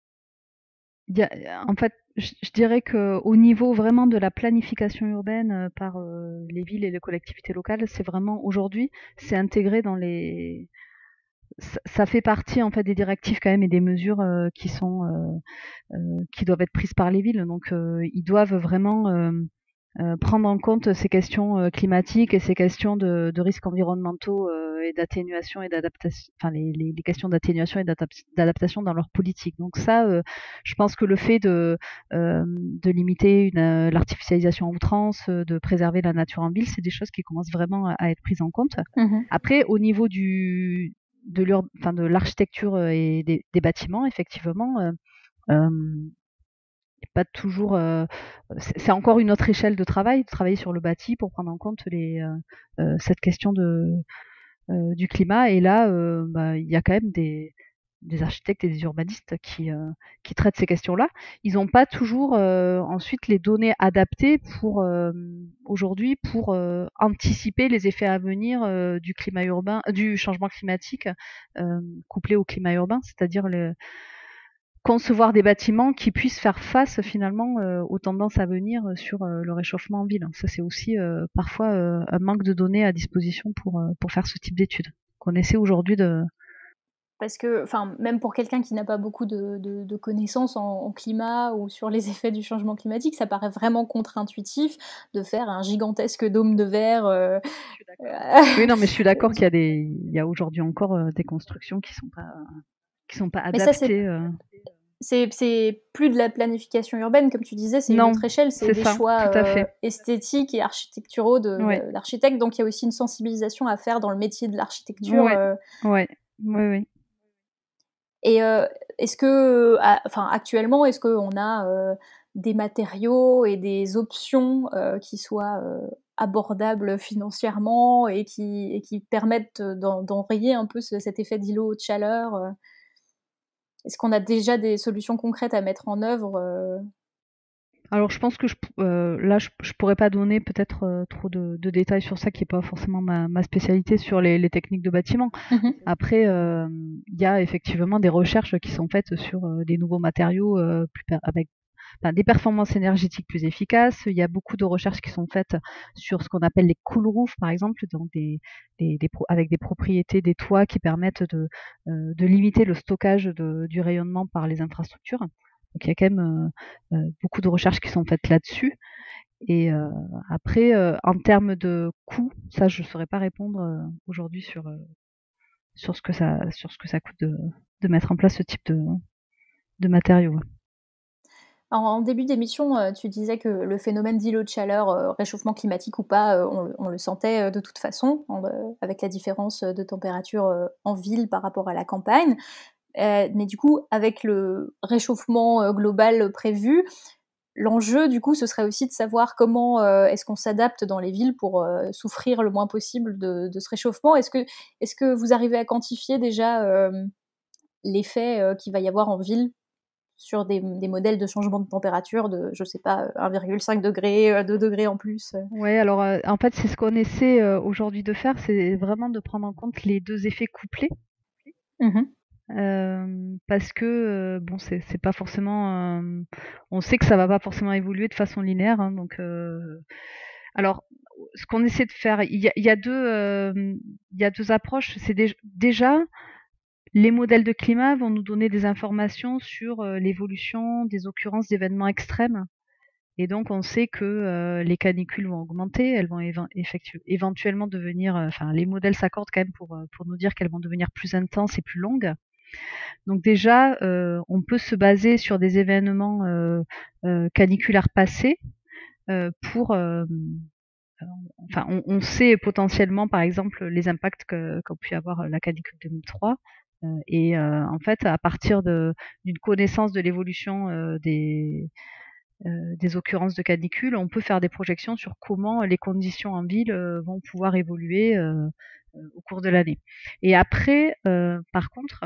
Il y a, en fait, je, je dirais qu'au niveau vraiment de la planification urbaine euh, par euh, les villes et les collectivités locales, c'est vraiment aujourd'hui, c'est intégré dans les, ça, ça fait partie en fait des directives quand même et des mesures euh, qui sont, euh, euh, qui doivent être prises par les villes. Donc euh, ils doivent vraiment euh, euh, prendre en compte ces questions euh, climatiques et ces questions de, de risques environnementaux euh, et d'atténuation et d'adaptation, enfin les, les, les questions d'atténuation et d'adaptation dans leur politique. Donc ça, euh, je pense que le fait de, euh, de limiter une, euh, l'artificialisation à outrance, de préserver la nature en ville, c'est des choses qui commencent vraiment à, à être prises en compte. Mmh. Après, au niveau du de l'ur, enfin de l'architecture et des, des bâtiments, effectivement, euh, euh, pas toujours. Euh, c'est encore une autre échelle de travail, de travailler sur le bâti pour prendre en compte les, euh, cette question de, euh, du climat. Et là, euh, bah, il y a quand même des, des architectes et des urbanistes qui, euh, qui traitent ces questions-là. Ils n'ont pas toujours euh, ensuite les données adaptées pour euh, aujourd'hui pour euh, anticiper les effets à venir euh, du climat urbain, du changement climatique euh, couplé au climat urbain, c'est-à-dire le concevoir des bâtiments qui puissent faire face finalement euh, aux tendances à venir sur euh, le réchauffement en ville. Ça, c'est aussi euh, parfois euh, un manque de données à disposition pour, euh, pour faire ce type d'études qu'on essaie aujourd'hui de... Parce que, enfin, même pour quelqu'un qui n'a pas beaucoup de, de, de connaissances en, en climat ou sur les effets du changement climatique, ça paraît vraiment contre-intuitif de faire un gigantesque dôme de verre. Euh, euh... Oui, non, mais je suis d'accord qu'il y a des, il y a aujourd'hui encore euh, des constructions qui sont pas, qui sont pas adaptées. Mais ça, c'est, c'est plus de la planification urbaine, comme tu disais, c'est non, une autre échelle, c'est, c'est des ça, choix euh, esthétiques et architecturaux de, ouais. de l'architecte, donc il y a aussi une sensibilisation à faire dans le métier de l'architecture. Oui, euh... oui, oui, oui. Et euh, est-ce que, enfin, actuellement, est-ce qu'on a euh, des matériaux et des options euh, qui soient euh, abordables financièrement et qui, et qui permettent d'en, d'enrayer un peu ce, cet effet d'îlot de chaleur euh... Est-ce qu'on a déjà des solutions concrètes à mettre en œuvre euh... Alors, je pense que je, euh, là, je, je pourrais pas donner peut-être euh, trop de, de détails sur ça, qui est pas forcément ma, ma spécialité sur les, les techniques de bâtiment. Mmh. Après, il euh, y a effectivement des recherches qui sont faites sur euh, des nouveaux matériaux euh, plus per- avec enfin, des performances énergétiques plus efficaces. Il y a beaucoup de recherches qui sont faites sur ce qu'on appelle les cool roofs, par exemple, donc des, des, des pro- avec des propriétés des toits qui permettent de, euh, de limiter le stockage de, du rayonnement par les infrastructures. Donc il y a quand même euh, euh, beaucoup de recherches qui sont faites là-dessus. Et euh, après, euh, en termes de coûts, ça je ne saurais pas répondre euh, aujourd'hui sur, euh, sur, ce que ça, sur ce que ça coûte de, de mettre en place ce type de, de matériaux. En début d'émission, tu disais que le phénomène d'îlot de chaleur, réchauffement climatique ou pas, on, on le sentait de toute façon, avec la différence de température en ville par rapport à la campagne. Euh, mais du coup, avec le réchauffement global prévu, l'enjeu, du coup, ce serait aussi de savoir comment euh, est-ce qu'on s'adapte dans les villes pour euh, souffrir le moins possible de, de ce réchauffement. Est-ce que, est-ce que vous arrivez à quantifier déjà euh, l'effet euh, qu'il va y avoir en ville sur des, des modèles de changement de température de, je sais pas, un virgule cinq degrés, deux degrés en plus? Ouais, alors euh, en fait, c'est ce qu'on essaie euh, aujourd'hui de faire, c'est vraiment de prendre en compte les deux effets couplés. Mmh. Euh, parce que euh, bon, c'est, c'est pas forcément. Euh, on sait que ça va pas forcément évoluer de façon linéaire, hein, donc. Euh, alors, ce qu'on essaie de faire, il y a, il y a deux, euh, il y a deux approches. C'est dé- déjà les modèles de climat vont nous donner des informations sur euh, l'évolution des occurrences d'événements extrêmes. Et donc, on sait que euh, les canicules vont augmenter, elles vont éve- effectu- éventuellement devenir. Enfin, euh, les modèles s'accordent quand même pour, pour nous dire qu'elles vont devenir plus intenses et plus longues. Donc déjà, euh, on peut se baser sur des événements euh, euh, caniculaires passés euh, pour. Euh, enfin, on, on sait potentiellement, par exemple, les impacts que, qu'a pu avoir la canicule deux mille trois. Euh, et euh, en fait, à partir de, d'une connaissance de l'évolution euh, des, euh, des occurrences de canicules, on peut faire des projections sur comment les conditions en ville euh, vont pouvoir évoluer euh, au cours de l'année. Et après, euh, par contre,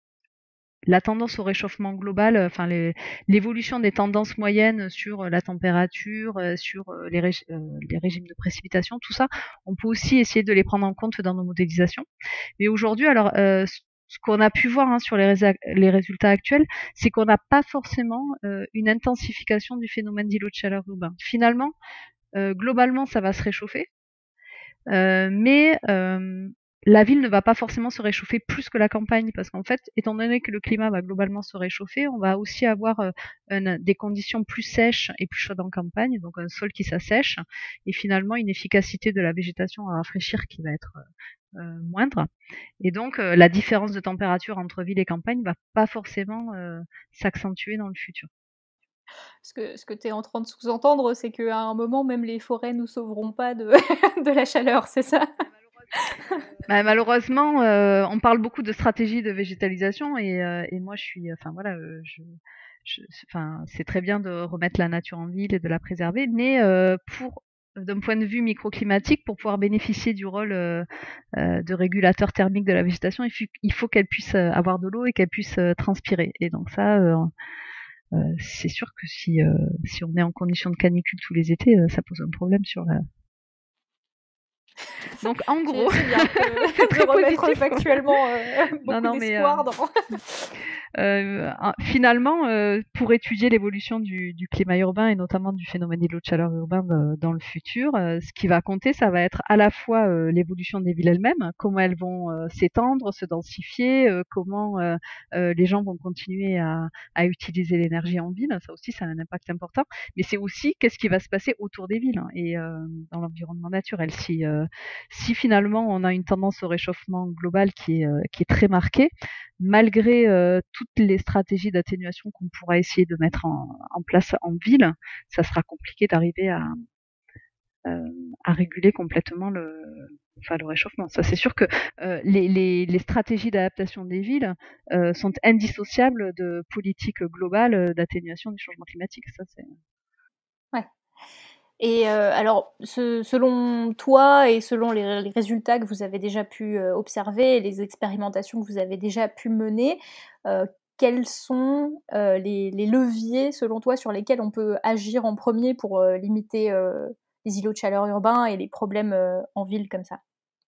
la tendance au réchauffement global, enfin les, l'évolution des tendances moyennes sur la température, sur les, rég, euh, les régimes de précipitation, tout ça, on peut aussi essayer de les prendre en compte dans nos modélisations. Mais aujourd'hui, alors euh, ce qu'on a pu voir hein, sur les, rés- les résultats actuels, c'est qu'on n'a pas forcément euh, une intensification du phénomène d'îlot de chaleur urbain. Finalement, euh, globalement, ça va se réchauffer, euh, mais euh, la ville ne va pas forcément se réchauffer plus que la campagne, parce qu'en fait, étant donné que le climat va globalement se réchauffer, on va aussi avoir euh, un, des conditions plus sèches et plus chaudes en campagne, donc un sol qui s'assèche, et finalement une efficacité de la végétation à rafraîchir qui va être euh, moindre. Et donc, euh, la différence de température entre ville et campagne va pas forcément euh, s'accentuer dans le futur. Ce que, ce que tu es en train de sous-entendre, c'est qu'à un moment, même les forêts nous sauveront pas de, de la chaleur, c'est ça? Bah, malheureusement, euh, on parle beaucoup de stratégie de végétalisation et, euh, et moi je suis, enfin voilà, euh, je, je, enfin c'est très bien de remettre la nature en ville et de la préserver, mais euh, pour d'un point de vue microclimatique, pour pouvoir bénéficier du rôle euh, euh, de régulateur thermique de la végétation, il faut, il faut qu'elle puisse euh, avoir de l'eau et qu'elle puisse euh, transpirer. Et donc ça, euh, euh, c'est sûr que si, euh, si on est en condition de canicule tous les étés, euh, ça pose un problème sur la... Donc en gros, c'est bien de, très de remettre positif. factuellement euh, beaucoup Non, non, mais, d'espoir euh, dans... Euh, finalement, euh, pour étudier l'évolution du, du climat urbain et notamment du phénomène d'îlot de chaleur urbain de, dans le futur, euh, ce qui va compter, ça va être à la fois euh, l'évolution des villes elles-mêmes, comment elles vont euh, s'étendre, se densifier, euh, comment euh, euh, les gens vont continuer à, à utiliser l'énergie en ville. Ça aussi, ça a un impact important. Mais c'est aussi qu'est-ce qui va se passer autour des villes hein, et euh, dans l'environnement naturel. Si, euh, si finalement on a une tendance au réchauffement global qui est, euh, qui est très marquée, malgré euh, toutes les stratégies d'atténuation qu'on pourra essayer de mettre en, en place en ville, ça sera compliqué d'arriver à, euh, à réguler complètement le, enfin, le réchauffement. Ça, c'est sûr que euh, les, les, les stratégies d'adaptation des villes euh, sont indissociables de politiques globales d'atténuation du changement climatique. Ça, c'est... Ouais. Et euh, alors, ce, selon toi et selon les, les résultats que vous avez déjà pu euh, observer et les expérimentations que vous avez déjà pu mener, euh, quels sont euh, les, les leviers, selon toi, sur lesquels on peut agir en premier pour euh, limiter euh, les îlots de chaleur urbains et les problèmes euh, en ville comme ça?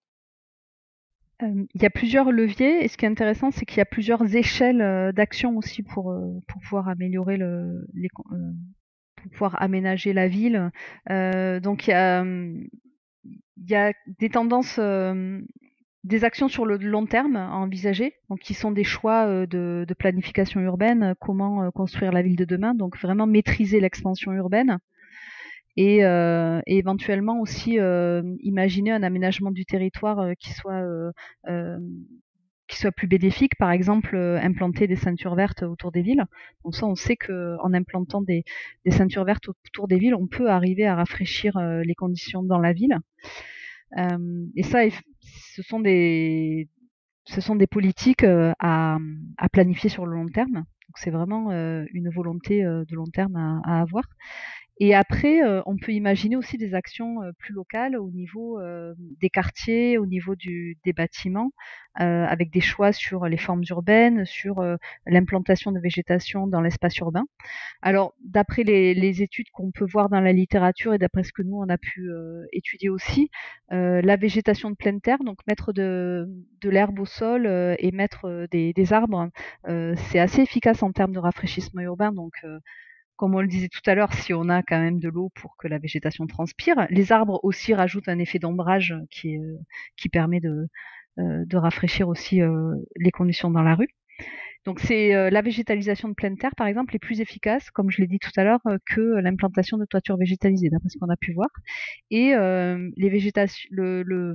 Euh, il y a plusieurs leviers et ce qui est intéressant, c'est qu'il y a plusieurs échelles euh, d'action aussi pour, euh, pour pouvoir améliorer le, les, euh, pour pouvoir aménager la ville. Euh, donc il y a, il y a des tendances, euh, des actions sur le long terme à envisager, donc qui sont des choix euh, de, de planification urbaine, comment euh, construire la ville de demain, donc vraiment maîtriser l'expansion urbaine. Et, euh, et éventuellement aussi euh, imaginer un aménagement du territoire euh, qui soit euh, euh, qui soit plus bénéfique, par exemple euh, implanter des ceintures vertes autour des villes. Donc ça, on sait que en implantant des, des ceintures vertes autour des villes, on peut arriver à rafraîchir euh, les conditions dans la ville. Euh, et ça, ce sont des ce sont des politiques euh, à, à planifier sur le long terme. Donc c'est vraiment euh, une volonté euh, de long terme à, à avoir. Et après, euh, on peut imaginer aussi des actions euh, plus locales au niveau euh, des quartiers, au niveau du, des bâtiments, euh, avec des choix sur les formes urbaines, sur euh, l'implantation de végétation dans l'espace urbain. Alors, d'après les, les études qu'on peut voir dans la littérature et d'après ce que nous, on a pu euh, étudier aussi, euh, la végétation de pleine terre, donc mettre de, de l'herbe au sol euh, et mettre euh, des, des arbres, euh, c'est assez efficace en termes de rafraîchissement urbain. Donc, euh, comme on le disait tout à l'heure, si on a quand même de l'eau pour que la végétation transpire, les arbres aussi rajoutent un effet d'ombrage qui, est, qui permet de, euh, de rafraîchir aussi euh, les conditions dans la rue. Donc c'est euh, la végétalisation de pleine terre, par exemple, est plus efficace, comme je l'ai dit tout à l'heure, euh, que l'implantation de toitures végétalisées, d'après ce qu'on a pu voir. Et euh, les végétations, le, le,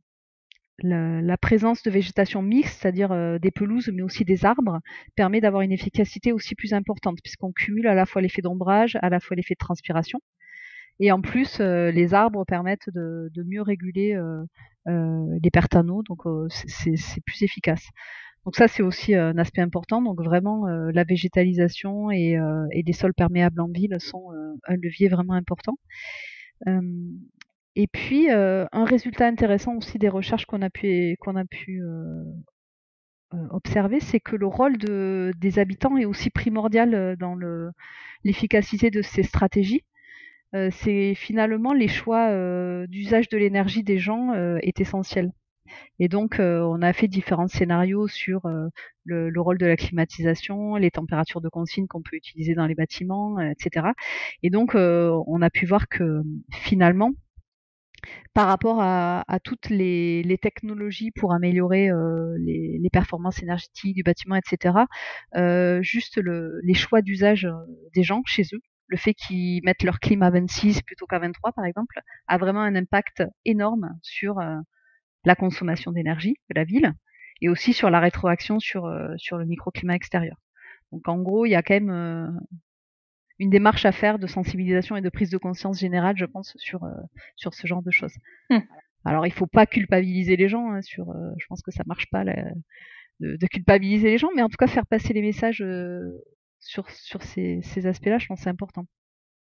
la, la présence de végétation mixte, c'est-à-dire euh, des pelouses, mais aussi des arbres, permet d'avoir une efficacité aussi plus importante, puisqu'on cumule à la fois l'effet d'ombrage, à la fois l'effet de transpiration. Et en plus, euh, les arbres permettent de, de mieux réguler euh, euh, les pertes en eau, donc euh, c'est, c'est plus efficace. Donc ça, c'est aussi euh, un aspect important. Donc vraiment, euh, la végétalisation et, euh, et des sols perméables en ville sont euh, un levier vraiment important. Euh, et puis, euh, un résultat intéressant aussi des recherches qu'on a pu, qu'on a pu euh, euh, observer, c'est que le rôle de, des habitants est aussi primordial euh, dans le, l'efficacité de ces stratégies. Euh, c'est finalement les choix euh, d'usage de l'énergie des gens euh, est essentiel. Et donc, euh, on a fait différents scénarios sur euh, le, le rôle de la climatisation, les températures de consigne qu'on peut utiliser dans les bâtiments, euh, et cetera. Et donc, euh, on a pu voir que finalement, par rapport à, à toutes les, les, technologies pour améliorer euh, les, les, performances énergétiques du bâtiment, et cetera, euh, juste le, les choix d'usage des gens chez eux, le fait qu'ils mettent leur clim à vingt-six plutôt qu'à vingt-trois, par exemple, a vraiment un impact énorme sur euh, la consommation d'énergie de la ville et aussi sur la rétroaction sur, euh, sur le microclimat extérieur. Donc en gros, il y a quand même euh, une démarche à faire de sensibilisation et de prise de conscience générale, je pense, sur, euh, sur ce genre de choses. Mmh. Alors il ne faut pas culpabiliser les gens, hein, sur, euh, je pense que ça ne marche pas là, de, de, culpabiliser les gens, mais en tout cas faire passer les messages euh, sur, sur ces, ces aspects-là, je pense que c'est important.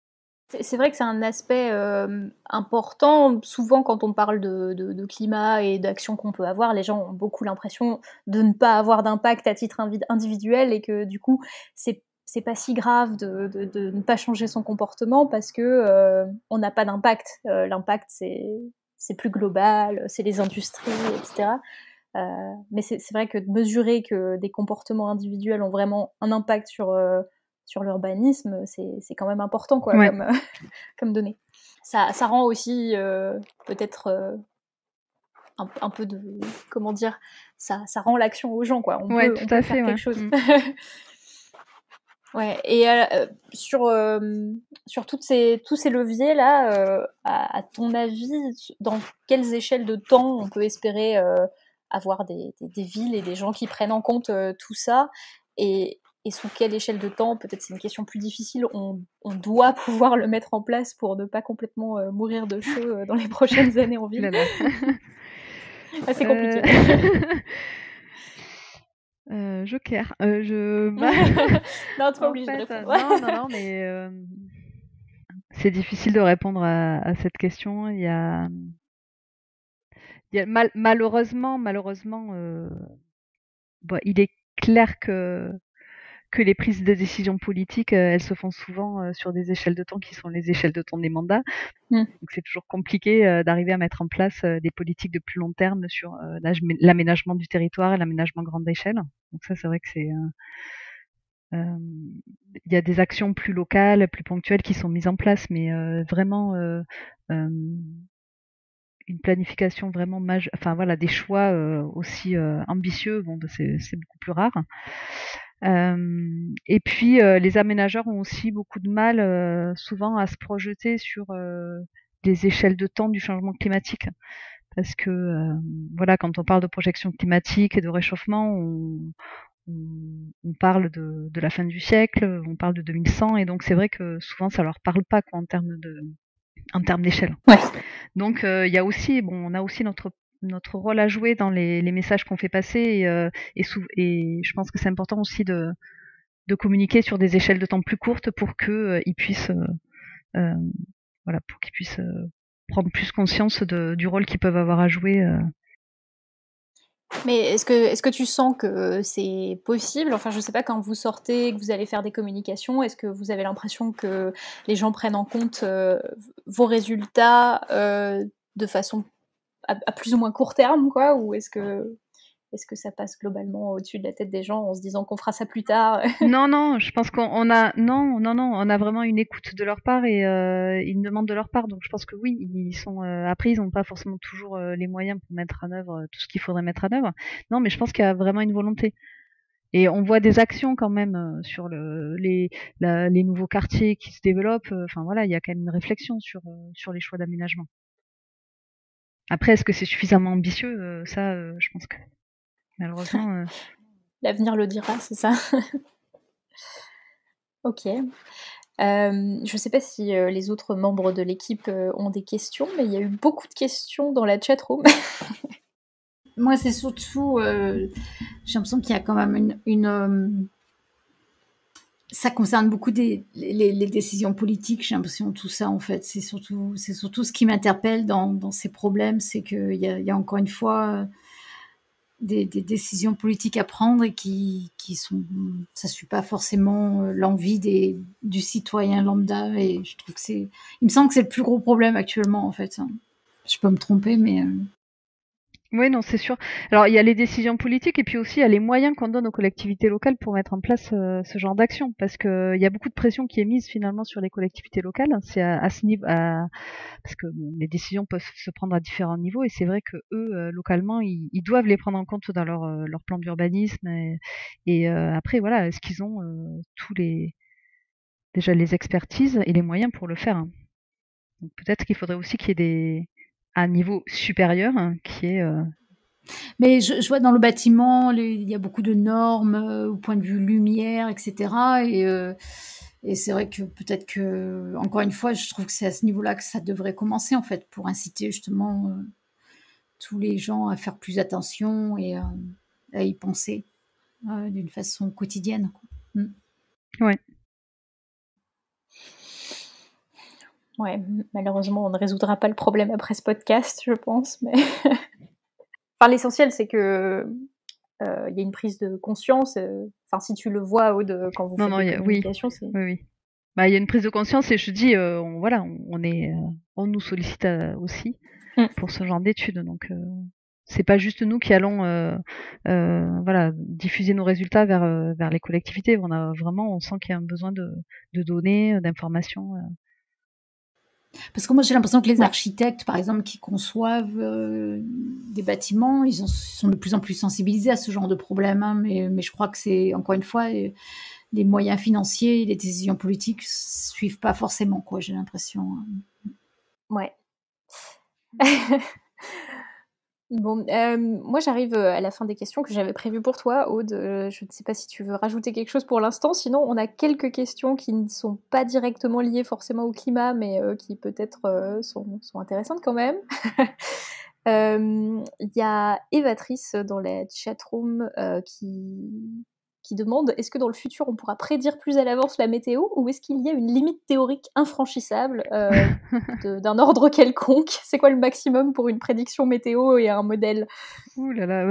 C'est, c'est vrai que c'est un aspect euh, important. Souvent, quand on parle de, de, de climat et d'actions qu'on peut avoir, les gens ont beaucoup l'impression de ne pas avoir d'impact à titre individuel et que du coup, c'est c'est pas si grave de, de, de ne pas changer son comportement parce que euh, on n'a pas d'impact. Euh, l'impact, c'est, c'est plus global, c'est les industries, et cetera. Euh, mais c'est, c'est vrai que de mesurer que des comportements individuels ont vraiment un impact sur, euh, sur l'urbanisme, c'est, c'est quand même important quoi, Ouais. comme, euh, comme données. Ça, ça rend aussi euh, peut-être euh, un, un peu de... Comment dire, ça, ça rend l'action aux gens, quoi. On Ouais, peut, tout on peut à faire fait, quelque ouais. chose. Mm. Ouais, et euh, sur, euh, sur toutes ces, tous ces leviers-là, euh, à, à ton avis, dans quelles échelles de temps on peut espérer euh, avoir des, des, des villes et des gens qui prennent en compte euh, tout ça et, et sous quelle échelle de temps, peut-être c'est une question plus difficile, on, on doit pouvoir le mettre en place pour ne pas complètement euh, mourir de chaud euh, dans les prochaines années en ville. Là, là. Ah, c'est compliqué. Euh... Euh, Joker. Euh, je... non, tu n'es pas en obligée de fait, euh, répondre. non, non, non, mais euh, c'est difficile de répondre à, à cette question. Il y a, il y a mal, malheureusement, malheureusement, euh, bon, il est clair que que les prises de décision politiques, euh, elles se font souvent euh, sur des échelles de temps qui sont les échelles de temps des mandats. Mm. Donc c'est toujours compliqué euh, d'arriver à mettre en place euh, des politiques de plus long terme sur euh, l'aménagement du territoire et l'aménagement grande échelle. Donc ça, c'est vrai que c'est euh, euh, il y a des actions plus locales, plus ponctuelles qui sont mises en place, mais euh, vraiment euh, euh, une planification vraiment majeure, enfin voilà, des choix euh, aussi euh, ambitieux, bon, c'est, c'est beaucoup plus rare. Euh, et puis euh, les aménageurs ont aussi beaucoup de mal euh, souvent à se projeter sur euh, les échelles de temps du changement climatique, parce que euh, voilà, quand on parle de projection climatique et de réchauffement, on, on, on parle de, de la fin du siècle, on parle de deux mille cent, et donc c'est vrai que souvent ça leur parle pas quoi en termes de en termes d'échelle. Ouais. Donc il euh, y a aussi, bon, on a aussi notre notre rôle à jouer dans les, les messages qu'on fait passer, et, euh, et, sous, et je pense que c'est important aussi de de communiquer sur des échelles de temps plus courtes pour que euh, ils puissent euh, euh, voilà, pour qu'ils puissent euh, prendre plus conscience de, du rôle qu'ils peuvent avoir à jouer. Euh. Mais est-ce que, est-ce que tu sens que c'est possible? Enfin, je sais pas, quand vous sortez, que vous allez faire des communications, est-ce que vous avez l'impression que les gens prennent en compte euh, vos résultats euh, de façon à, à plus ou moins court terme, quoi? Ou est-ce que, est-ce que ça passe globalement au-dessus de la tête des gens en se disant qu'on fera ça plus tard? Non, non, je pense qu'on on a non, non, non, on a vraiment une écoute de leur part, et euh, ils demandent de leur part. Donc je pense que oui, ils sont euh, après ils n'ont pas forcément toujours euh, les moyens pour mettre en œuvre euh, tout ce qu'il faudrait mettre en œuvre. Non, mais je pense qu'il y a vraiment une volonté. Et on voit des actions quand même euh, sur le, les, la, les nouveaux quartiers qui se développent. Enfin voilà, il y a quand même une réflexion sur euh, sur les choix d'aménagement. Après, est-ce que c'est suffisamment ambitieux? euh, Ça, euh, je pense que malheureusement. Euh... L'avenir le dira, c'est ça. Ok. Euh, je ne sais pas si euh, les autres membres de l'équipe euh, ont des questions, mais il y a eu beaucoup de questions dans la chatroom. Moi, c'est surtout, euh, j'ai l'impression qu'il y a quand même une, une euh, ça concerne beaucoup des, les, les décisions politiques. J'ai l'impression tout ça en fait, c'est surtout, c'est surtout ce qui m'interpelle dans, dans ces problèmes, c'est qu'il y a, il y a encore une fois des, des décisions politiques à prendre et qui, qui sont, ça suit pas forcément l'envie des, du citoyen lambda. Et je trouve que c'est, il me semble que c'est le plus gros problème actuellement en fait. Je peux me tromper, mais euh... Oui, non, c'est sûr. Alors, il y a les décisions politiques, et puis aussi il y a les moyens qu'on donne aux collectivités locales pour mettre en place euh, ce genre d'action, parce que il y a beaucoup de pression qui est mise finalement sur les collectivités locales. C'est à, à ce niveau, à, parce que bon, les décisions peuvent se prendre à différents niveaux, et c'est vrai que eux, euh, localement, ils, ils doivent les prendre en compte dans leur euh, leur plan d'urbanisme. Et, et euh, après, voilà, est-ce qu'ils ont euh, tous les déjà les expertises et les moyens pour le faire, hein. Donc peut-être qu'il faudrait aussi qu'il y ait des un niveau supérieur, hein, qui est euh... mais je, je vois dans le bâtiment, les, il y a beaucoup de normes euh, au point de vue lumière, et cetera. Et, euh, et c'est vrai que peut-être que, encore une fois, je trouve que c'est à ce niveau-là que ça devrait commencer, en fait, pour inciter justement euh, tous les gens à faire plus attention et euh, à y penser euh, d'une façon quotidienne, quoi. Mm. Ouais. Ouais, malheureusement, on ne résoudra pas le problème après ce podcast, je pense. Mais enfin, l'essentiel, c'est que euh, y a une prise de conscience. Enfin, euh, si tu le vois, Aude, quand vous non, faites non, des y a, communications, oui, c'est... Oui, oui. Bah, il y a une prise de conscience et je dis, euh, on, voilà, on, on est, euh, on nous sollicite euh, aussi mm. pour ce genre d'études, donc euh, c'est pas juste nous qui allons, euh, euh, voilà, diffuser nos résultats vers euh, vers les collectivités. On a vraiment, on sent qu'il y a un besoin de, de données, d'informations. Euh. Parce que moi, j'ai l'impression que les architectes, par exemple, qui conçoivent euh, des bâtiments, ils ont, sont de plus en plus sensibilisés à ce genre de problème. Hein, mais, mais je crois que c'est, encore une fois, les, les moyens financiers, les décisions politiques suivent pas forcément, quoi, j'ai l'impression. Ouais. Bon, euh, moi j'arrive à la fin des questions que j'avais prévues pour toi, Aude. Euh, je ne sais pas si tu veux rajouter quelque chose pour l'instant. Sinon, on a quelques questions qui ne sont pas directement liées forcément au climat, mais euh, qui peut-être euh, sont, sont intéressantes quand même. Il euh, y a Evatrice dans la chatroom euh, qui... qui demande est-ce que dans le futur on pourra prédire plus à l'avance la météo ou est-ce qu'il y a une limite théorique infranchissable euh, de, d'un ordre quelconque? C'est quoi le maximum pour une prédiction météo et un modèle? Ouh là là.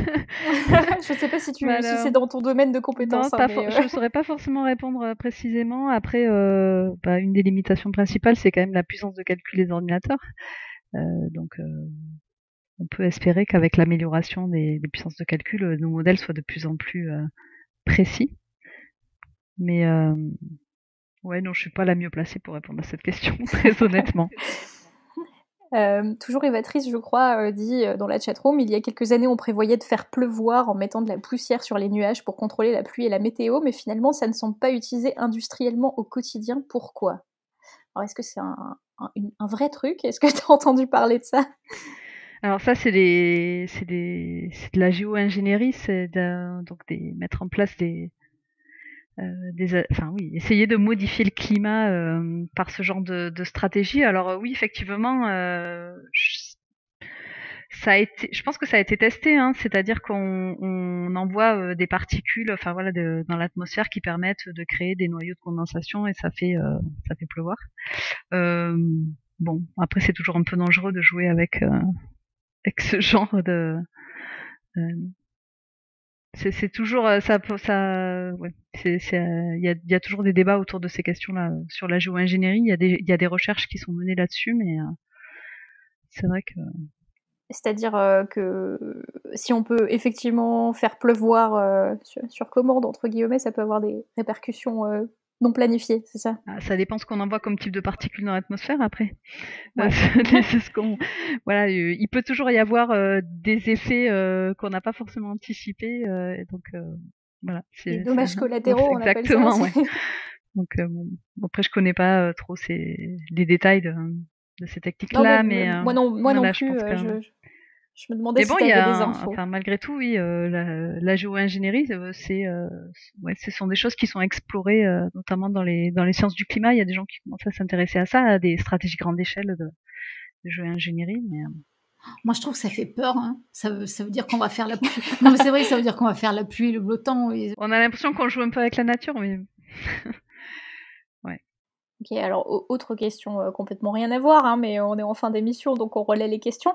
Je sais pas si, tu, bah si c'est dans ton domaine de compétences. Non, hein, pas mais, euh... je ne saurais pas forcément répondre précisément. Après, euh, bah, une des limitations principales, c'est quand même la puissance de calcul des ordinateurs. Euh, donc, euh, on peut espérer qu'avec l'amélioration des, des puissances de calcul, nos modèles soient de plus en plus euh, précis. Mais euh, ouais, non, je suis pas la mieux placée pour répondre à cette question, très honnêtement. Euh, toujours Evatrice, je crois, euh, dit euh, dans la chatroom, il y a quelques années, on prévoyait de faire pleuvoir en mettant de la poussière sur les nuages pour contrôler la pluie et la météo, mais finalement, ça ne semble pas utilisé industriellement au quotidien. Pourquoi? Alors, est-ce que c'est un, un, un vrai truc? Est-ce que tu as entendu parler de ça? Alors ça, c'est, des, c'est, des, c'est de la géo-ingénierie, c'est de, donc des, mettre en place des... Euh, des, enfin oui, essayer de modifier le climat euh, par ce genre de, de stratégie. Alors euh, oui, effectivement, euh, je, ça a été, je pense que ça a été testé, hein, c'est-à-dire qu'on on envoie euh, des particules, enfin voilà, de, dans l'atmosphère qui permettent de créer des noyaux de condensation et ça fait, euh, ça fait pleuvoir. Euh, bon, après c'est toujours un peu dangereux de jouer avec, euh, avec ce genre de euh, C'est, c'est toujours ça, ça, ouais. C'est, c'est, il y a, il y a toujours des débats autour de ces questions-là sur la géo-ingénierie. Il y a des, il y a des recherches qui sont menées là-dessus, mais euh, c'est vrai que. C'est-à-dire euh, que si on peut effectivement faire pleuvoir euh, sur, sur commande entre guillemets, ça peut avoir des répercussions euh, non planifiées, c'est ça? Ah, ça dépend ce qu'on envoie comme type de particules dans l'atmosphère après. Ouais. Euh, c'est ce qu'on, voilà, euh, il peut toujours y avoir euh, des effets euh, qu'on n'a pas forcément anticipés, euh, et donc euh, voilà. C'est, les dommages c'est, collatéraux, on appelle ça. Exactement, ouais. Donc euh, bon, après je connais pas euh, trop ces, les détails de, de ces techniques-là, non, mais, mais euh, euh, moi non, moi non là, plus. Je, euh, je, que... je me demandais mais si bon, tu avais a, des infos. Enfin, malgré tout, oui, euh, la, la géo-ingénierie, c'est, euh, ouais, ce sont des choses qui sont explorées, euh, notamment dans les dans les sciences du climat. Il y a des gens qui commencent à s'intéresser à ça, à des stratégies grande échelle de, de géo-ingénierie, mais euh... moi, je trouve que ça fait peur. Hein. Ça, veut, ça veut dire qu'on va faire la pluie. Non, mais c'est vrai que ça veut dire qu'on va faire la pluie, le beau temps. Et... On a l'impression qu'on joue un peu avec la nature, mais ouais. Ok, alors autre question euh, complètement rien à voir, hein, mais on est en fin d'émission, donc on relaie les questions.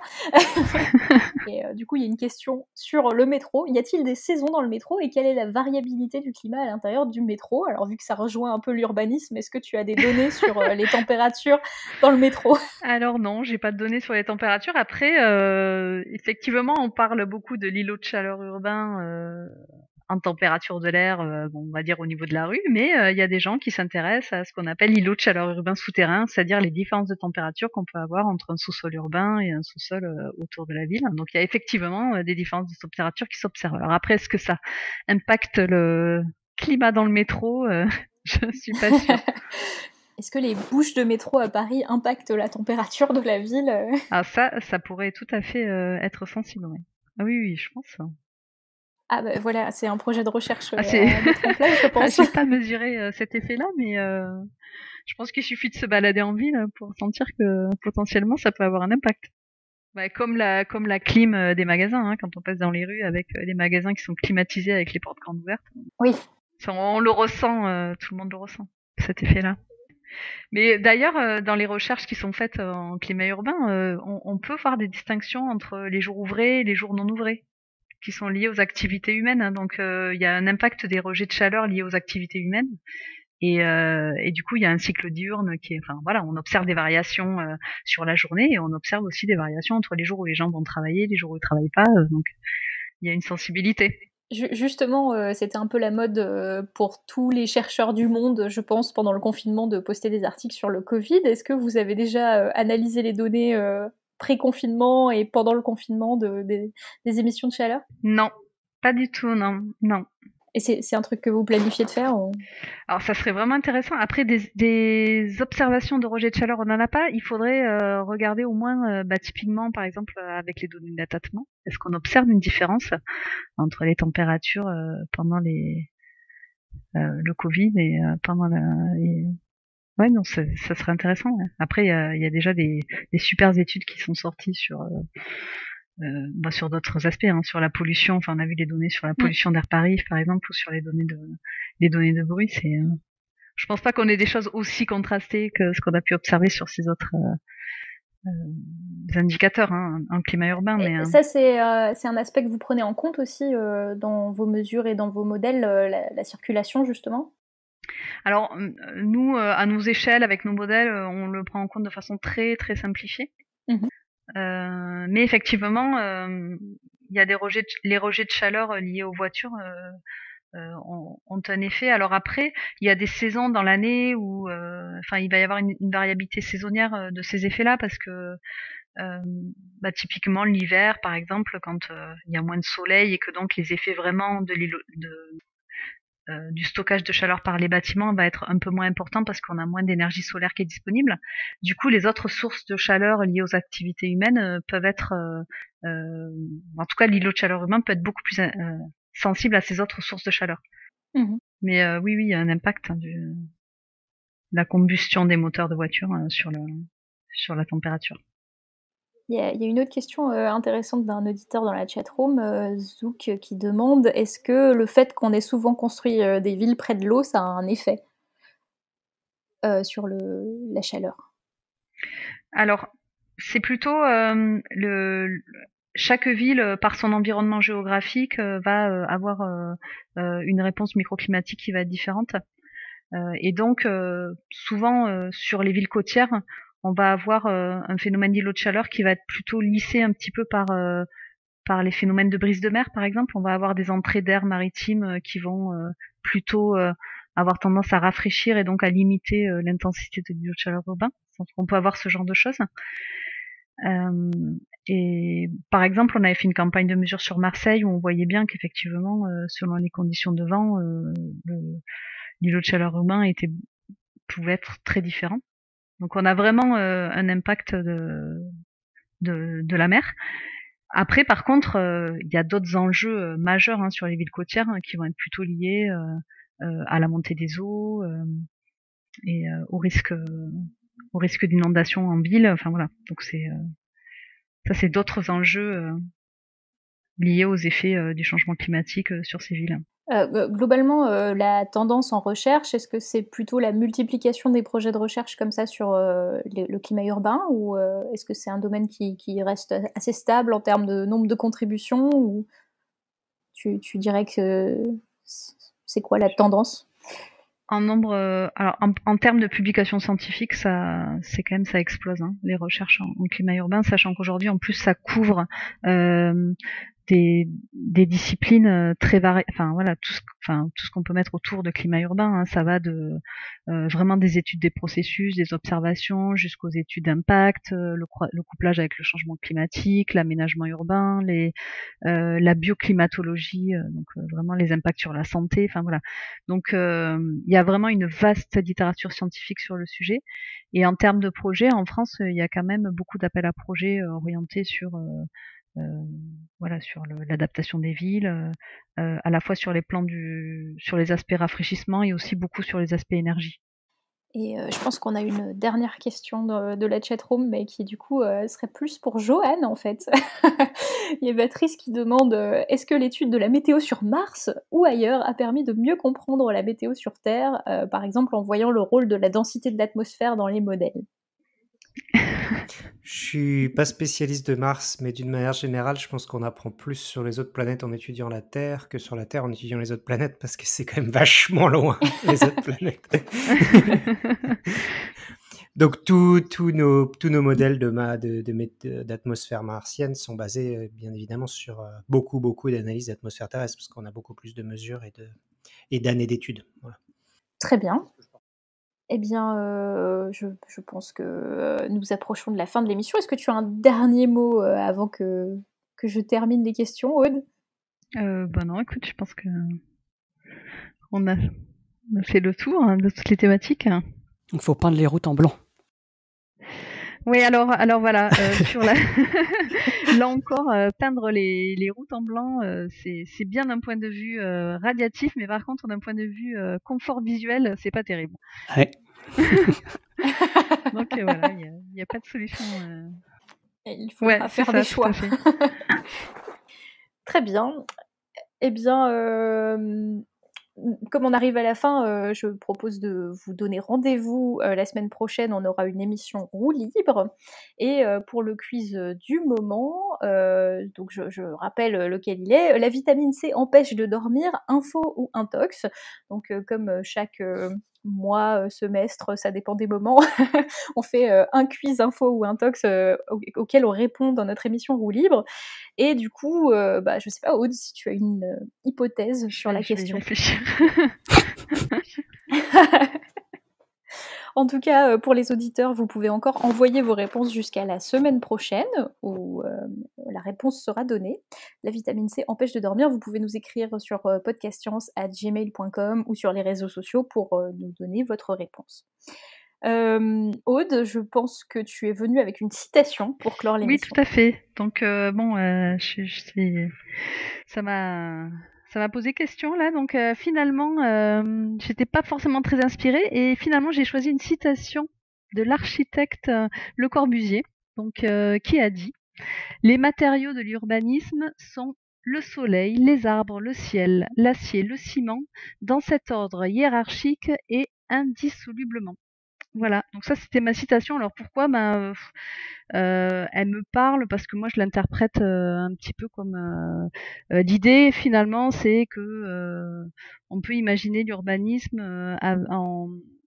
Et euh, du coup, il y a une question sur le métro. Y a-t-il des saisons dans le métro et quelle est la variabilité du climat à l'intérieur du métro? Alors, vu que ça rejoint un peu l'urbanisme, est-ce que tu as des données sur euh, les températures dans le métro? Alors non, j'ai pas de données sur les températures. Après, euh, effectivement, on parle beaucoup de l'îlot de chaleur urbain. Euh... en température de l'air, euh, bon, on va dire au niveau de la rue, mais il euh, y a des gens qui s'intéressent à ce qu'on appelle l'îlot de chaleur urbain souterrain, c'est-à-dire les différences de température qu'on peut avoir entre un sous-sol urbain et un sous-sol euh, autour de la ville. Donc il y a effectivement euh, des différences de température qui s'observent. Alors après, est-ce que ça impacte le climat dans le métro? euh, Je ne suis pas sûre. Est-ce que les bouches de métro à Paris impactent la température de la ville? Ah ça, ça pourrait tout à fait euh, être sensible. Ouais. Ah oui, oui, je pense. Ah bah voilà, c'est un projet de recherche euh, ah, c'est... à mettre en place, je pense. Ah, j'ai pas mesuré euh, cet effet-là, mais euh, je pense qu'il suffit de se balader en ville pour sentir que potentiellement ça peut avoir un impact. Bah, comme la comme la clim des magasins, hein, quand on passe dans les rues avec des magasins qui sont climatisés avec les portes grandes ouvertes. Oui. Ça, on le ressent, euh, tout le monde le ressent, cet effet-là. Mais d'ailleurs, euh, dans les recherches qui sont faites en climat urbain, euh, on, on peut voir des distinctions entre les jours ouvrés et les jours non ouvrés, qui sont liés aux activités humaines. Hein. Donc, euh, il y a un impact des rejets de chaleur liés aux activités humaines. Et, euh, et du coup, il y a un cycle diurne qui est, enfin voilà, on observe des variations euh, sur la journée et on observe aussi des variations entre les jours où les gens vont travailler, les jours où ils travaillent pas. Euh, donc, il y a une sensibilité. Justement, euh, c'était un peu la mode euh, pour tous les chercheurs du monde, je pense, pendant le confinement, de poster des articles sur le Covid. Est-ce que vous avez déjà euh, analysé les données euh, pré-confinement et pendant le confinement de, des, des émissions de chaleur? Non, pas du tout, non, non. Et c'est un truc que vous planifiez de faire ou... Alors ça serait vraiment intéressant. Après, des, des observations de rejet de chaleur, on n'en a pas. Il faudrait euh, regarder au moins, euh, bah, typiquement, par exemple, euh, avec les données d'attâtement, est-ce qu'on observe une différence entre les températures euh, pendant les euh, le Covid et euh, pendant la... Et... Ouais, non, ça serait intéressant. Ouais. Après, il y a, y a déjà des, des super études qui sont sorties sur... Euh, Euh, bah sur d'autres aspects, hein, sur la pollution. Enfin, on a vu les données sur la pollution d'air Paris, par exemple, ou sur les données de les données de bruit. C'est, euh... je pense pas qu'on ait des choses aussi contrastées que ce qu'on a pu observer sur ces autres euh, euh, indicateurs hein, en climat urbain. Et mais ça, euh... c'est euh, c'est un aspect que vous prenez en compte aussi euh, dans vos mesures et dans vos modèles, euh, la, la circulation justement. Alors, nous, euh, à nos échelles, avec nos modèles, on le prend en compte de façon très très simplifiée. Mmh. Euh, mais effectivement, il euh, y a des rejets, de, les rejets de chaleur liés aux voitures euh, euh, ont, ont un effet. Alors après, il y a des saisons dans l'année où, enfin, euh, il va y avoir une, une variabilité saisonnière de ces effets-là parce que, euh, bah, typiquement l'hiver, par exemple, quand il euh, y a moins de soleil et que donc les effets vraiment de l'îlot de Euh, du stockage de chaleur par les bâtiments va être un peu moins important parce qu'on a moins d'énergie solaire qui est disponible. Du coup, les autres sources de chaleur liées aux activités humaines euh, peuvent être, euh, euh, en tout cas, l'îlot de chaleur humain peut être beaucoup plus euh, sensible à ces autres sources de chaleur. Mmh. Mais euh, oui, oui, il y a un impact hein, du, de la combustion des moteurs de voiture euh, sur, le, sur la température. Il y, a, il y a une autre question euh, intéressante d'un auditeur dans la chatroom, euh, Zouk, qui demande est-ce que le fait qu'on ait souvent construit euh, des villes près de l'eau, ça a un effet euh, sur le, la chaleur? Alors, c'est plutôt euh, le, chaque ville, par son environnement géographique, euh, va euh, avoir euh, euh, une réponse microclimatique qui va être différente. Euh, et donc, euh, souvent, euh, sur les villes côtières, on va avoir euh, un phénomène d'îlot de chaleur qui va être plutôt lissé un petit peu par euh, par les phénomènes de brise de mer, par exemple. On va avoir des entrées d'air maritime euh, qui vont euh, plutôt euh, avoir tendance à rafraîchir et donc à limiter euh, l'intensité de l'îlot de chaleur urbain. Donc, on peut avoir ce genre de choses. Euh, et par exemple, on avait fait une campagne de mesure sur Marseille où on voyait bien qu'effectivement, euh, selon les conditions de vent, euh, le, l'îlot de chaleur urbain était, pouvait être très différent. Donc on a vraiment euh, un impact de, de, de la mer. Après, par contre, il euh, y a d'autres enjeux euh, majeurs hein, sur les villes côtières hein, qui vont être plutôt liés euh, euh, à la montée des eaux euh, et euh, au risque, euh, au risque d'inondation en ville. Enfin voilà. Donc c'est euh, ça, c'est d'autres enjeux euh, liés aux effets euh, du changement climatique euh, sur ces villes. Euh, globalement, euh, la tendance en recherche, est-ce que c'est plutôt la multiplication des projets de recherche comme ça sur euh, le, le climat urbain ou euh, est-ce que c'est un domaine qui, qui reste assez stable en termes de nombre de contributions ou tu, tu dirais que c'est quoi la tendance? En nombre, euh, alors en, en termes de publications scientifiques, ça, c'est quand même ça explose hein, les recherches en, en climat urbain, sachant qu'aujourd'hui en plus ça couvre euh, des, des disciplines très variées, enfin voilà tout ce, enfin tout ce qu'on peut mettre autour de climat urbain, hein, ça va de euh, vraiment des études des processus, des observations, jusqu'aux études d'impact, euh, le, le couplage avec le changement climatique, l'aménagement urbain, les euh, la bioclimatologie, euh, donc euh, vraiment les impacts sur la santé, enfin voilà. Donc il euh, y a vraiment une vaste littérature scientifique sur le sujet. Et en termes de projets, en France, il y a quand même beaucoup d'appels à projets euh, orientés sur euh, euh, voilà sur l'adaptation des villes, euh, à la fois sur les plans du, sur les aspects rafraîchissement et aussi beaucoup sur les aspects énergie. Et euh, je pense qu'on a une dernière question de, de la chatroom, mais qui du coup euh, serait plus pour Johan en fait. Il y a Patrice qui demande euh, est-ce que l'étude de la météo sur Mars ou ailleurs a permis de mieux comprendre la météo sur Terre, euh, par exemple en voyant le rôle de la densité de l'atmosphère dans les modèles? Je suis pas spécialiste de Mars, mais d'une manière générale, je pense qu'on apprend plus sur les autres planètes en étudiant la Terre que sur la Terre en étudiant les autres planètes, parce que c'est quand même vachement loin, les autres planètes. Donc tous tous nos, tous nos modèles de ma, de, de, d'atmosphère martienne sont basés euh, bien évidemment sur euh, beaucoup, beaucoup d'analyses d'atmosphère terrestre, parce qu'on a beaucoup plus de mesures et, de, et d'années d'études. Voilà. Très bien. Eh bien, euh, je, je pense que euh, nous approchons de la fin de l'émission. Est-ce que tu as un dernier mot euh, avant que, que je termine les questions, Aude? euh, Bah non, écoute, je pense que on a, on a fait le tour hein, de toutes les thématiques. Il faut peindre les routes en blanc. Oui, alors, alors voilà, euh, sur la... là encore, euh, peindre les, les routes en blanc, euh, c'est, c'est bien d'un point de vue euh, radiatif, mais par contre, d'un point de vue euh, confort visuel, c'est pas terrible. Ouais. Donc euh, voilà, il n'y a, a pas de solution. Euh... Il faudra ouais, faire ça, des choix. Très bien. Eh bien, euh... comme on arrive à la fin, euh, je propose de vous donner rendez-vous euh, la semaine prochaine. On aura une émission roue libre. Et euh, pour le quiz du moment, euh, donc je, je rappelle lequel il est. La vitamine C empêche de dormir, info ou intox. Donc euh, comme chaque euh, mois, euh, semestre, ça dépend des moments, on fait euh, un quiz info ou intox euh, auquel on répond dans notre émission roue libre. Et du coup, euh, bah, je sais pas, Aude, si tu as une euh, hypothèse je sur vais, la je question. Vais y réfléchir. En tout cas, euh, pour les auditeurs, vous pouvez encore envoyer vos réponses jusqu'à la semaine prochaine, où euh, la réponse sera donnée. La vitamine C empêche de dormir. Vous pouvez nous écrire sur euh, podcastscience arobase gmail point com ou sur les réseaux sociaux pour euh, nous donner votre réponse. Euh, Aude, je pense que tu es venue avec une citation pour clore l'émission. Oui, tout à fait. Donc euh, bon, euh, je, je sais, ça m'a, ça m'a posé question là. Donc euh, finalement, euh, j'étais pas forcément très inspirée et finalement j'ai choisi une citation de l'architecte euh, Le Corbusier, donc euh, qui a dit: les matériaux de l'urbanisme sont le soleil, les arbres, le ciel, l'acier, le ciment, dans cet ordre hiérarchique et indissolublement. Voilà, donc ça c'était ma citation. Alors pourquoi ben, euh, elle me parle parce que moi je l'interprète euh, un petit peu comme euh, euh, l'idée finalement c'est que euh, on peut imaginer l'urbanisme euh, en,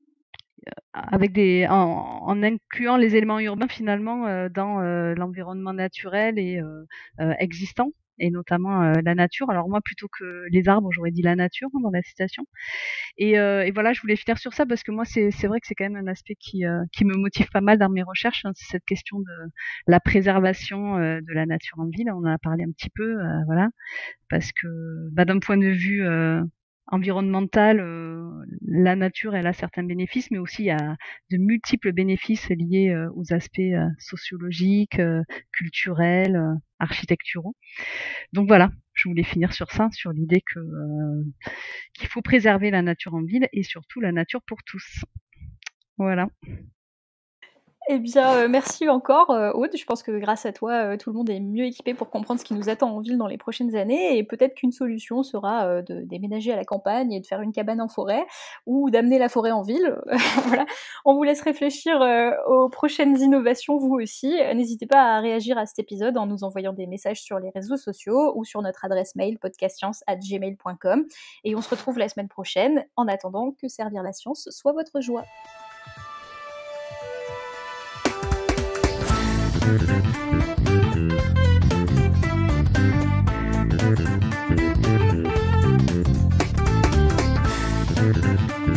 avec des, en, en incluant les éléments urbains finalement euh, dans euh, l'environnement naturel et euh, euh, existant, et notamment euh, la nature. Alors moi plutôt que les arbres j'aurais dit la nature hein, dans la citation. Et, euh, et voilà, je voulais finir sur ça parce que moi, c'est, c'est vrai que c'est quand même un aspect qui, euh, qui me motive pas mal dans mes recherches. Hein, c'est cette question de la préservation euh, de la nature en ville. On en a parlé un petit peu, euh, voilà, parce que bah, d'un point de vue euh, environnemental, euh, la nature, elle a certains bénéfices, mais aussi il y a de multiples bénéfices liés euh, aux aspects euh, sociologiques, euh, culturels, euh, architecturaux. Donc voilà, je voulais finir sur ça, sur l'idée que euh, qu'il faut préserver la nature en ville et surtout la nature pour tous. Voilà. Eh bien, euh, merci encore, euh, Aude. Je pense que grâce à toi, euh, tout le monde est mieux équipé pour comprendre ce qui nous attend en ville dans les prochaines années. Et peut-être qu'une solution sera euh, de déménager à la campagne et de faire une cabane en forêt, ou d'amener la forêt en ville. Voilà. On vous laisse réfléchir euh, aux prochaines innovations, vous aussi. N'hésitez pas à réagir à cet épisode en nous envoyant des messages sur les réseaux sociaux ou sur notre adresse mail podcastscience arobase gmail point com. Et on se retrouve la semaine prochaine. En attendant, que servir la science soit votre joie. Thank you.